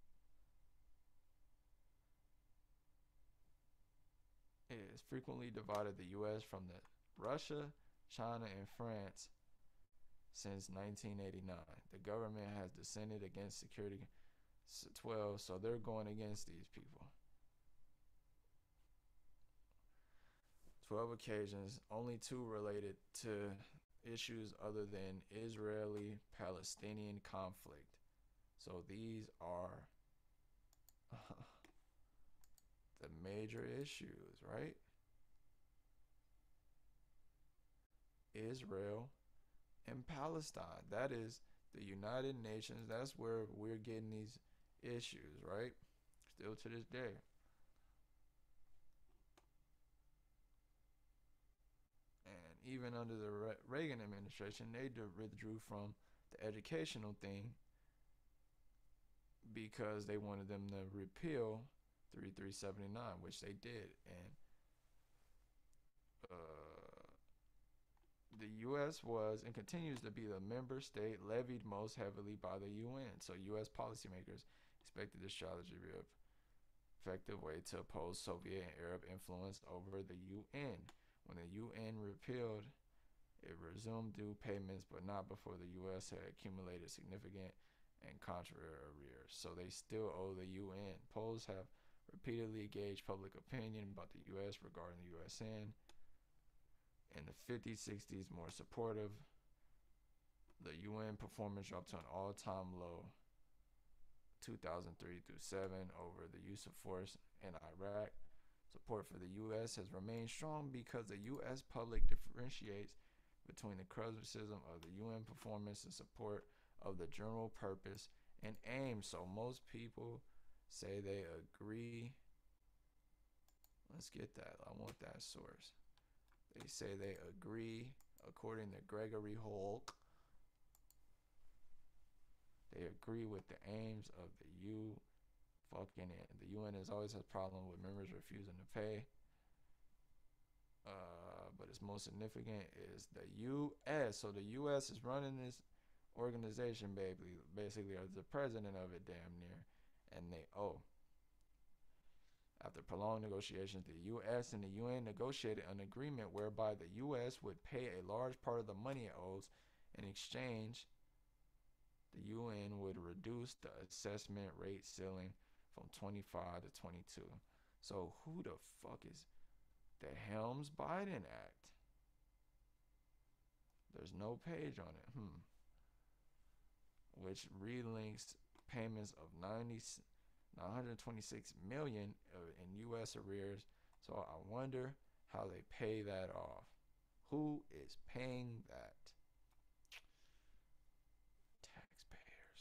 It has frequently divided the U S from the Russia, China, and France since nineteen eighty-nine. The government has dissented against Security twelve, so they're going against these people. twelve occasions, only two related to issues other than Israeli-Palestinian conflict. So these are uh, the major issues, right? Israel and Palestine. That is the United Nations. That's where we're getting these issues, right? Still to this day. And even under the Reagan administration, they withdrew from the educational thing because they wanted them to repeal thirty-three seventy-nine, which they did. And uh, the U S was and continues to be the member state levied most heavily by the U N. So U S policymakers expected this strategy to be an effective way to oppose Soviet and Arab influence over the U N. When the U N repealed, it resumed due payments, but not before the U S had accumulated significant and contrary arrears. So they still owe the U N. Polls have repeatedly gauged public opinion about the U S regarding the U S N. In the fifties, sixties, more supportive. The U N performance dropped to an all-time low, two thousand three through seven, over the use of force in Iraq. Support for the U S has remained strong because the U S public differentiates between the criticism of the U N performance and support of the general purpose and aim. So most people say they agree. Let's get that. I want that source. They say they agree, according to Gregory Holk, they agree with the aims of the U fucking N. The U N has always had problem with members refusing to pay. Uh, but its most significant is the U S. So the U S is running this organization, baby, basically, as the president of it, damn near, and they owe. After prolonged negotiations, the U S and the U N negotiated an agreement whereby the U S would pay a large part of the money it owes. In exchange, the U N would reduce the assessment rate ceiling from twenty-five to twenty-two. So who the fuck is the Helms-Biden Act? There's no page on it. Hmm. Which relinks payments of ninety, nine hundred twenty-six million in U S arrears. So I wonder how they pay that off. Who is paying that? Taxpayers,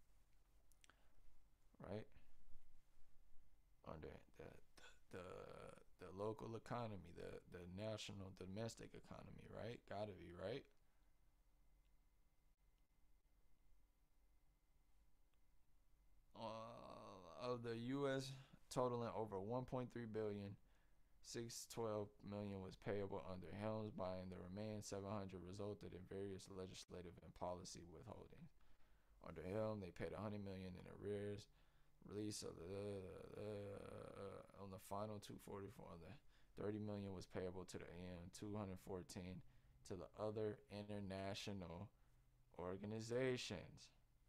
right? Under the the the, the local economy, the the national domestic economy, right? Gotta be, right? Uh, of the U S totaling over one point three billion, six hundred twelve million was payable under Helms-Biden. The remaining seven hundred resulted in various legislative and policy withholdings. Under Helm, they paid one hundred million in arrears. Release of the uh, on the final two forty-four, the thirty million was payable to the A M, two hundred fourteen to the other international organizations.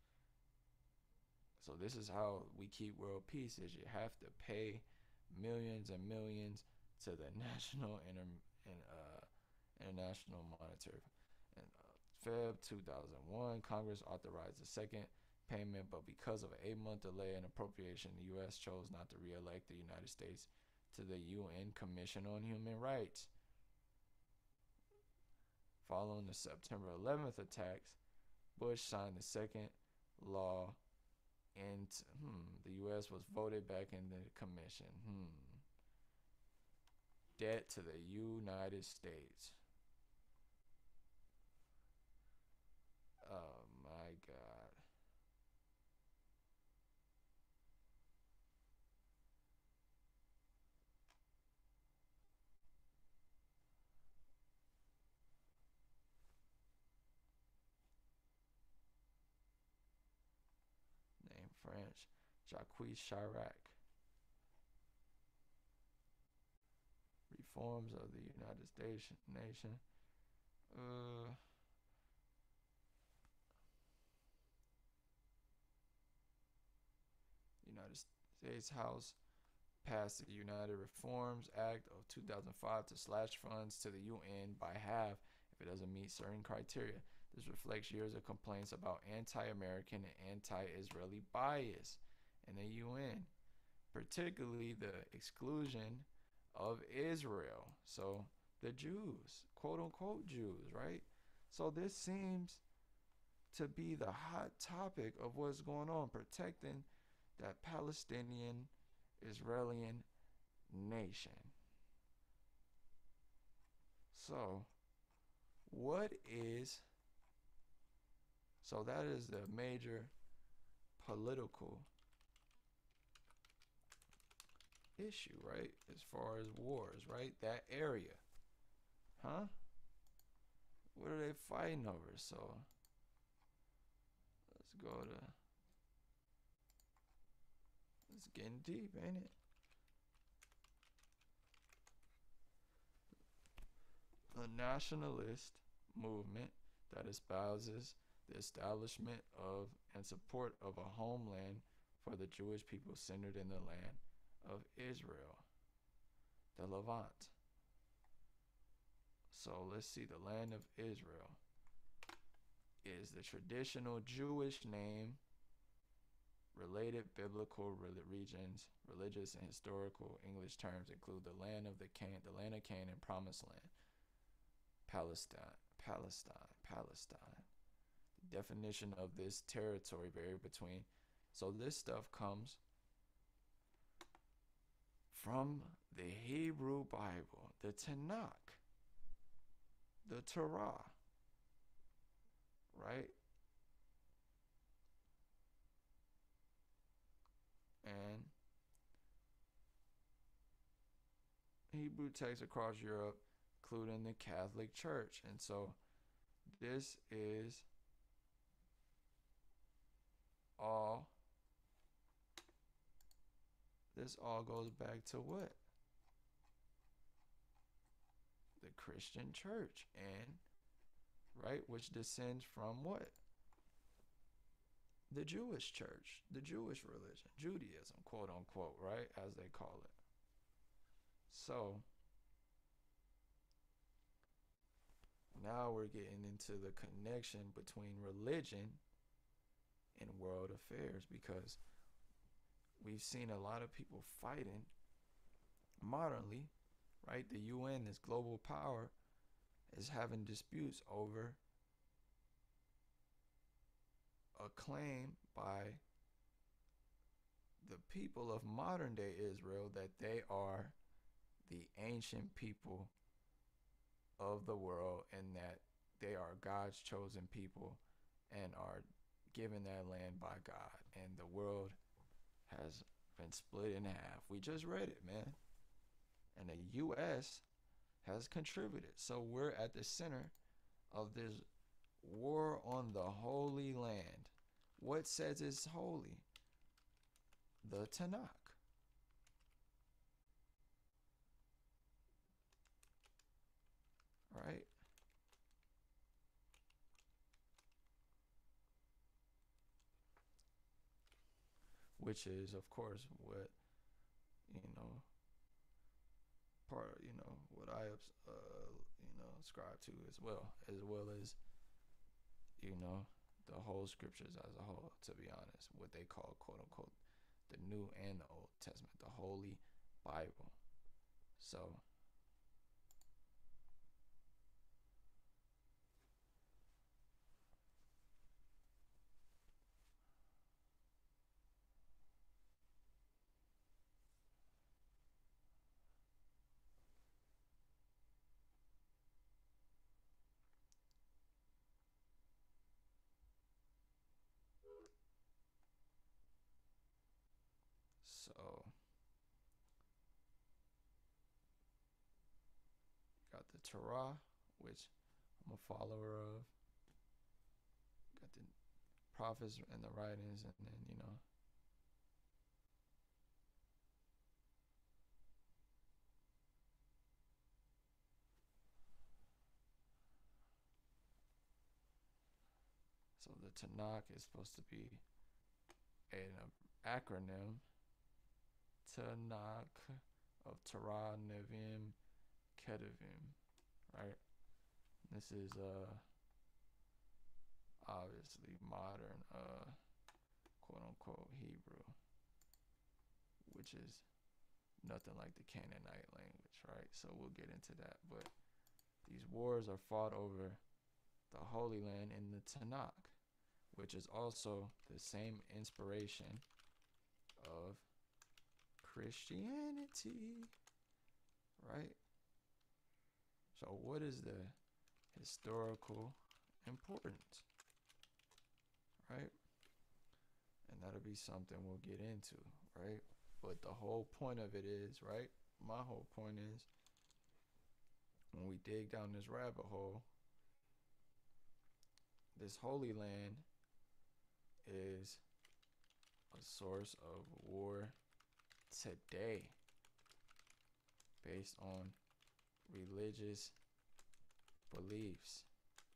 So this is how we keep world peace: is you have to pay millions and millions to the national inter, and uh, international monetary. In uh, February two thousand one, Congress authorized the second payment, but because of an eight-month delay in appropriation, the U S chose not to re-elect the United States to the U N Commission on Human Rights. Following the September eleventh attacks, Bush signed the second law, and hmm, the U S was voted back in the commission. Hmm. Debt to the United States. Oh my God. Name French, Jacques Chirac. Reforms of the United States nation. Uh, United States House passed the United Reforms Act of two thousand five to slash funds to the U N by half if it doesn't meet certain criteria. This reflects years of complaints about anti-American and anti-Israeli bias in the U N, particularly the exclusion of Israel. So the Jews, quote unquote Jews, right? So this seems to be the hot topic of what's going on, protecting that Palestinian Israeli nation. So what is so that is the major political issue, right? As far as wars, right? That area. Huh? What are they fighting over? So let's go to it's getting deep, ain't it? A nationalist movement that espouses the establishment of and support of a homeland for the Jewish people centered in the land of Israel, the Levant. So let's see, the land of Israel is the traditional Jewish name. Related biblical regions, religious and historical English terms include the land of the Can, the land of Canaan, promised land, Palestine, Palestine, Palestine. The definition of this territory vary between. So this stuff comes from the Hebrew Bible, the Tanakh, the Torah, right? And Hebrew texts across Europe, including the Catholic Church. And so this is all, this all goes back to what? The Christian church, and right, which descends from what? The Jewish church, the Jewish religion, Judaism, quote unquote, right, as they call it. So now we're getting into the connection between religion and world affairs, because we've seen a lot of people fighting modernly, right? The U N, this global power, is having disputes over a claim by the people of modern day Israel that they are the ancient people of the world, and that they are God's chosen people and are given that land by God, and the world has been split in half. We just read it, man. And the U S has contributed. So we're at the center of this war on the Holy Land. What says it's holy? The Tanakh. Right? Which is, of course, what, you know, part, you know, what I, uh, you know, ascribe to as well, as well as, you know, the whole scriptures as a whole, to be honest, what they call, quote unquote, the New and the Old Testament, the Holy Bible. So, so, got the Torah, which I'm a follower of. Got the prophets and the writings, and then, you know, So the Tanakh is supposed to be an acronym. Tanakh of Torah, Nevi'im, Ketuvim, right? This is uh obviously modern uh quote unquote Hebrew, which is nothing like the Canaanite language, right? So we'll get into that. But these wars are fought over the Holy Land in the Tanakh, which is also the same inspiration of Christianity, right? So what is the historical importance, right? And that'll be something we'll get into, right? But the whole point of it is, right? My whole point is, when we dig down this rabbit hole, this Holy Land is a source of war today based on religious beliefs,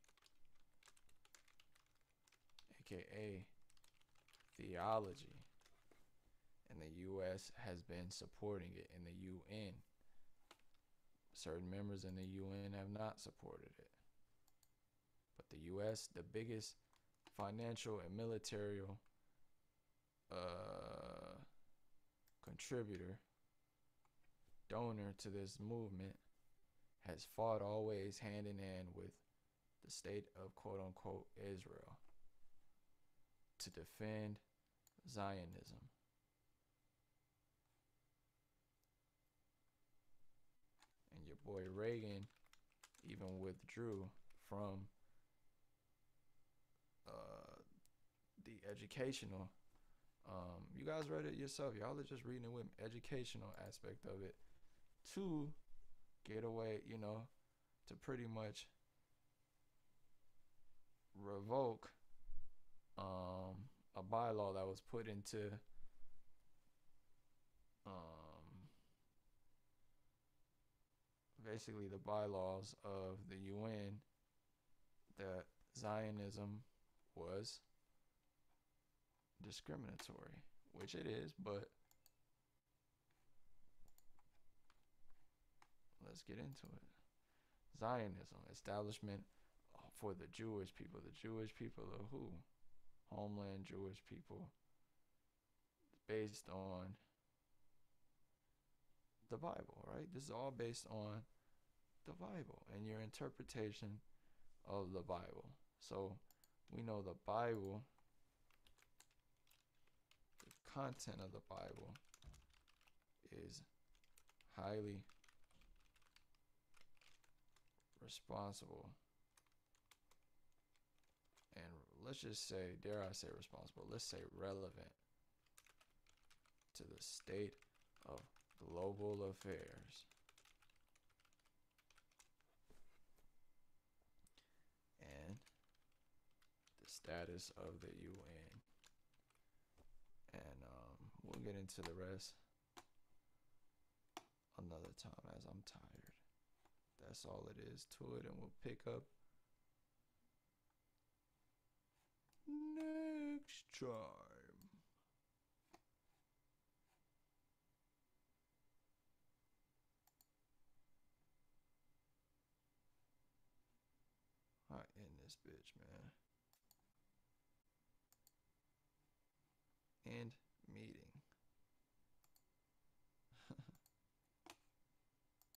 aka theology. And the U S has been supporting it in the U N. Certain members in the U N have not supported it. But the U S, the biggest financial and military uh, contributor, donor to this movement, has fought always hand in hand with the state of quote unquote Israel to defend Zionism. And your boy Reagan even withdrew from uh, the educational. Um, you guys read it yourself. Y'all are just reading it with me. Educational aspect of it to get away, you know, to pretty much revoke um, a bylaw that was put into um, basically the bylaws of the U N that Zionism was discriminatory, which it is, but let's get into it. Zionism, establishment for the Jewish people. The Jewish people are who? Homeland Jewish people, based on the Bible, right? This is all based on the Bible and your interpretation of the Bible. So we know the Bible, the content of the Bible is highly responsible, and let's just say, dare I say responsible, let's say relevant to the state of global affairs. And the status of the U N. And um, we'll get into the rest another time as I'm tired. That's all it is to it, and we'll pick up next time. I end this bitch, man. And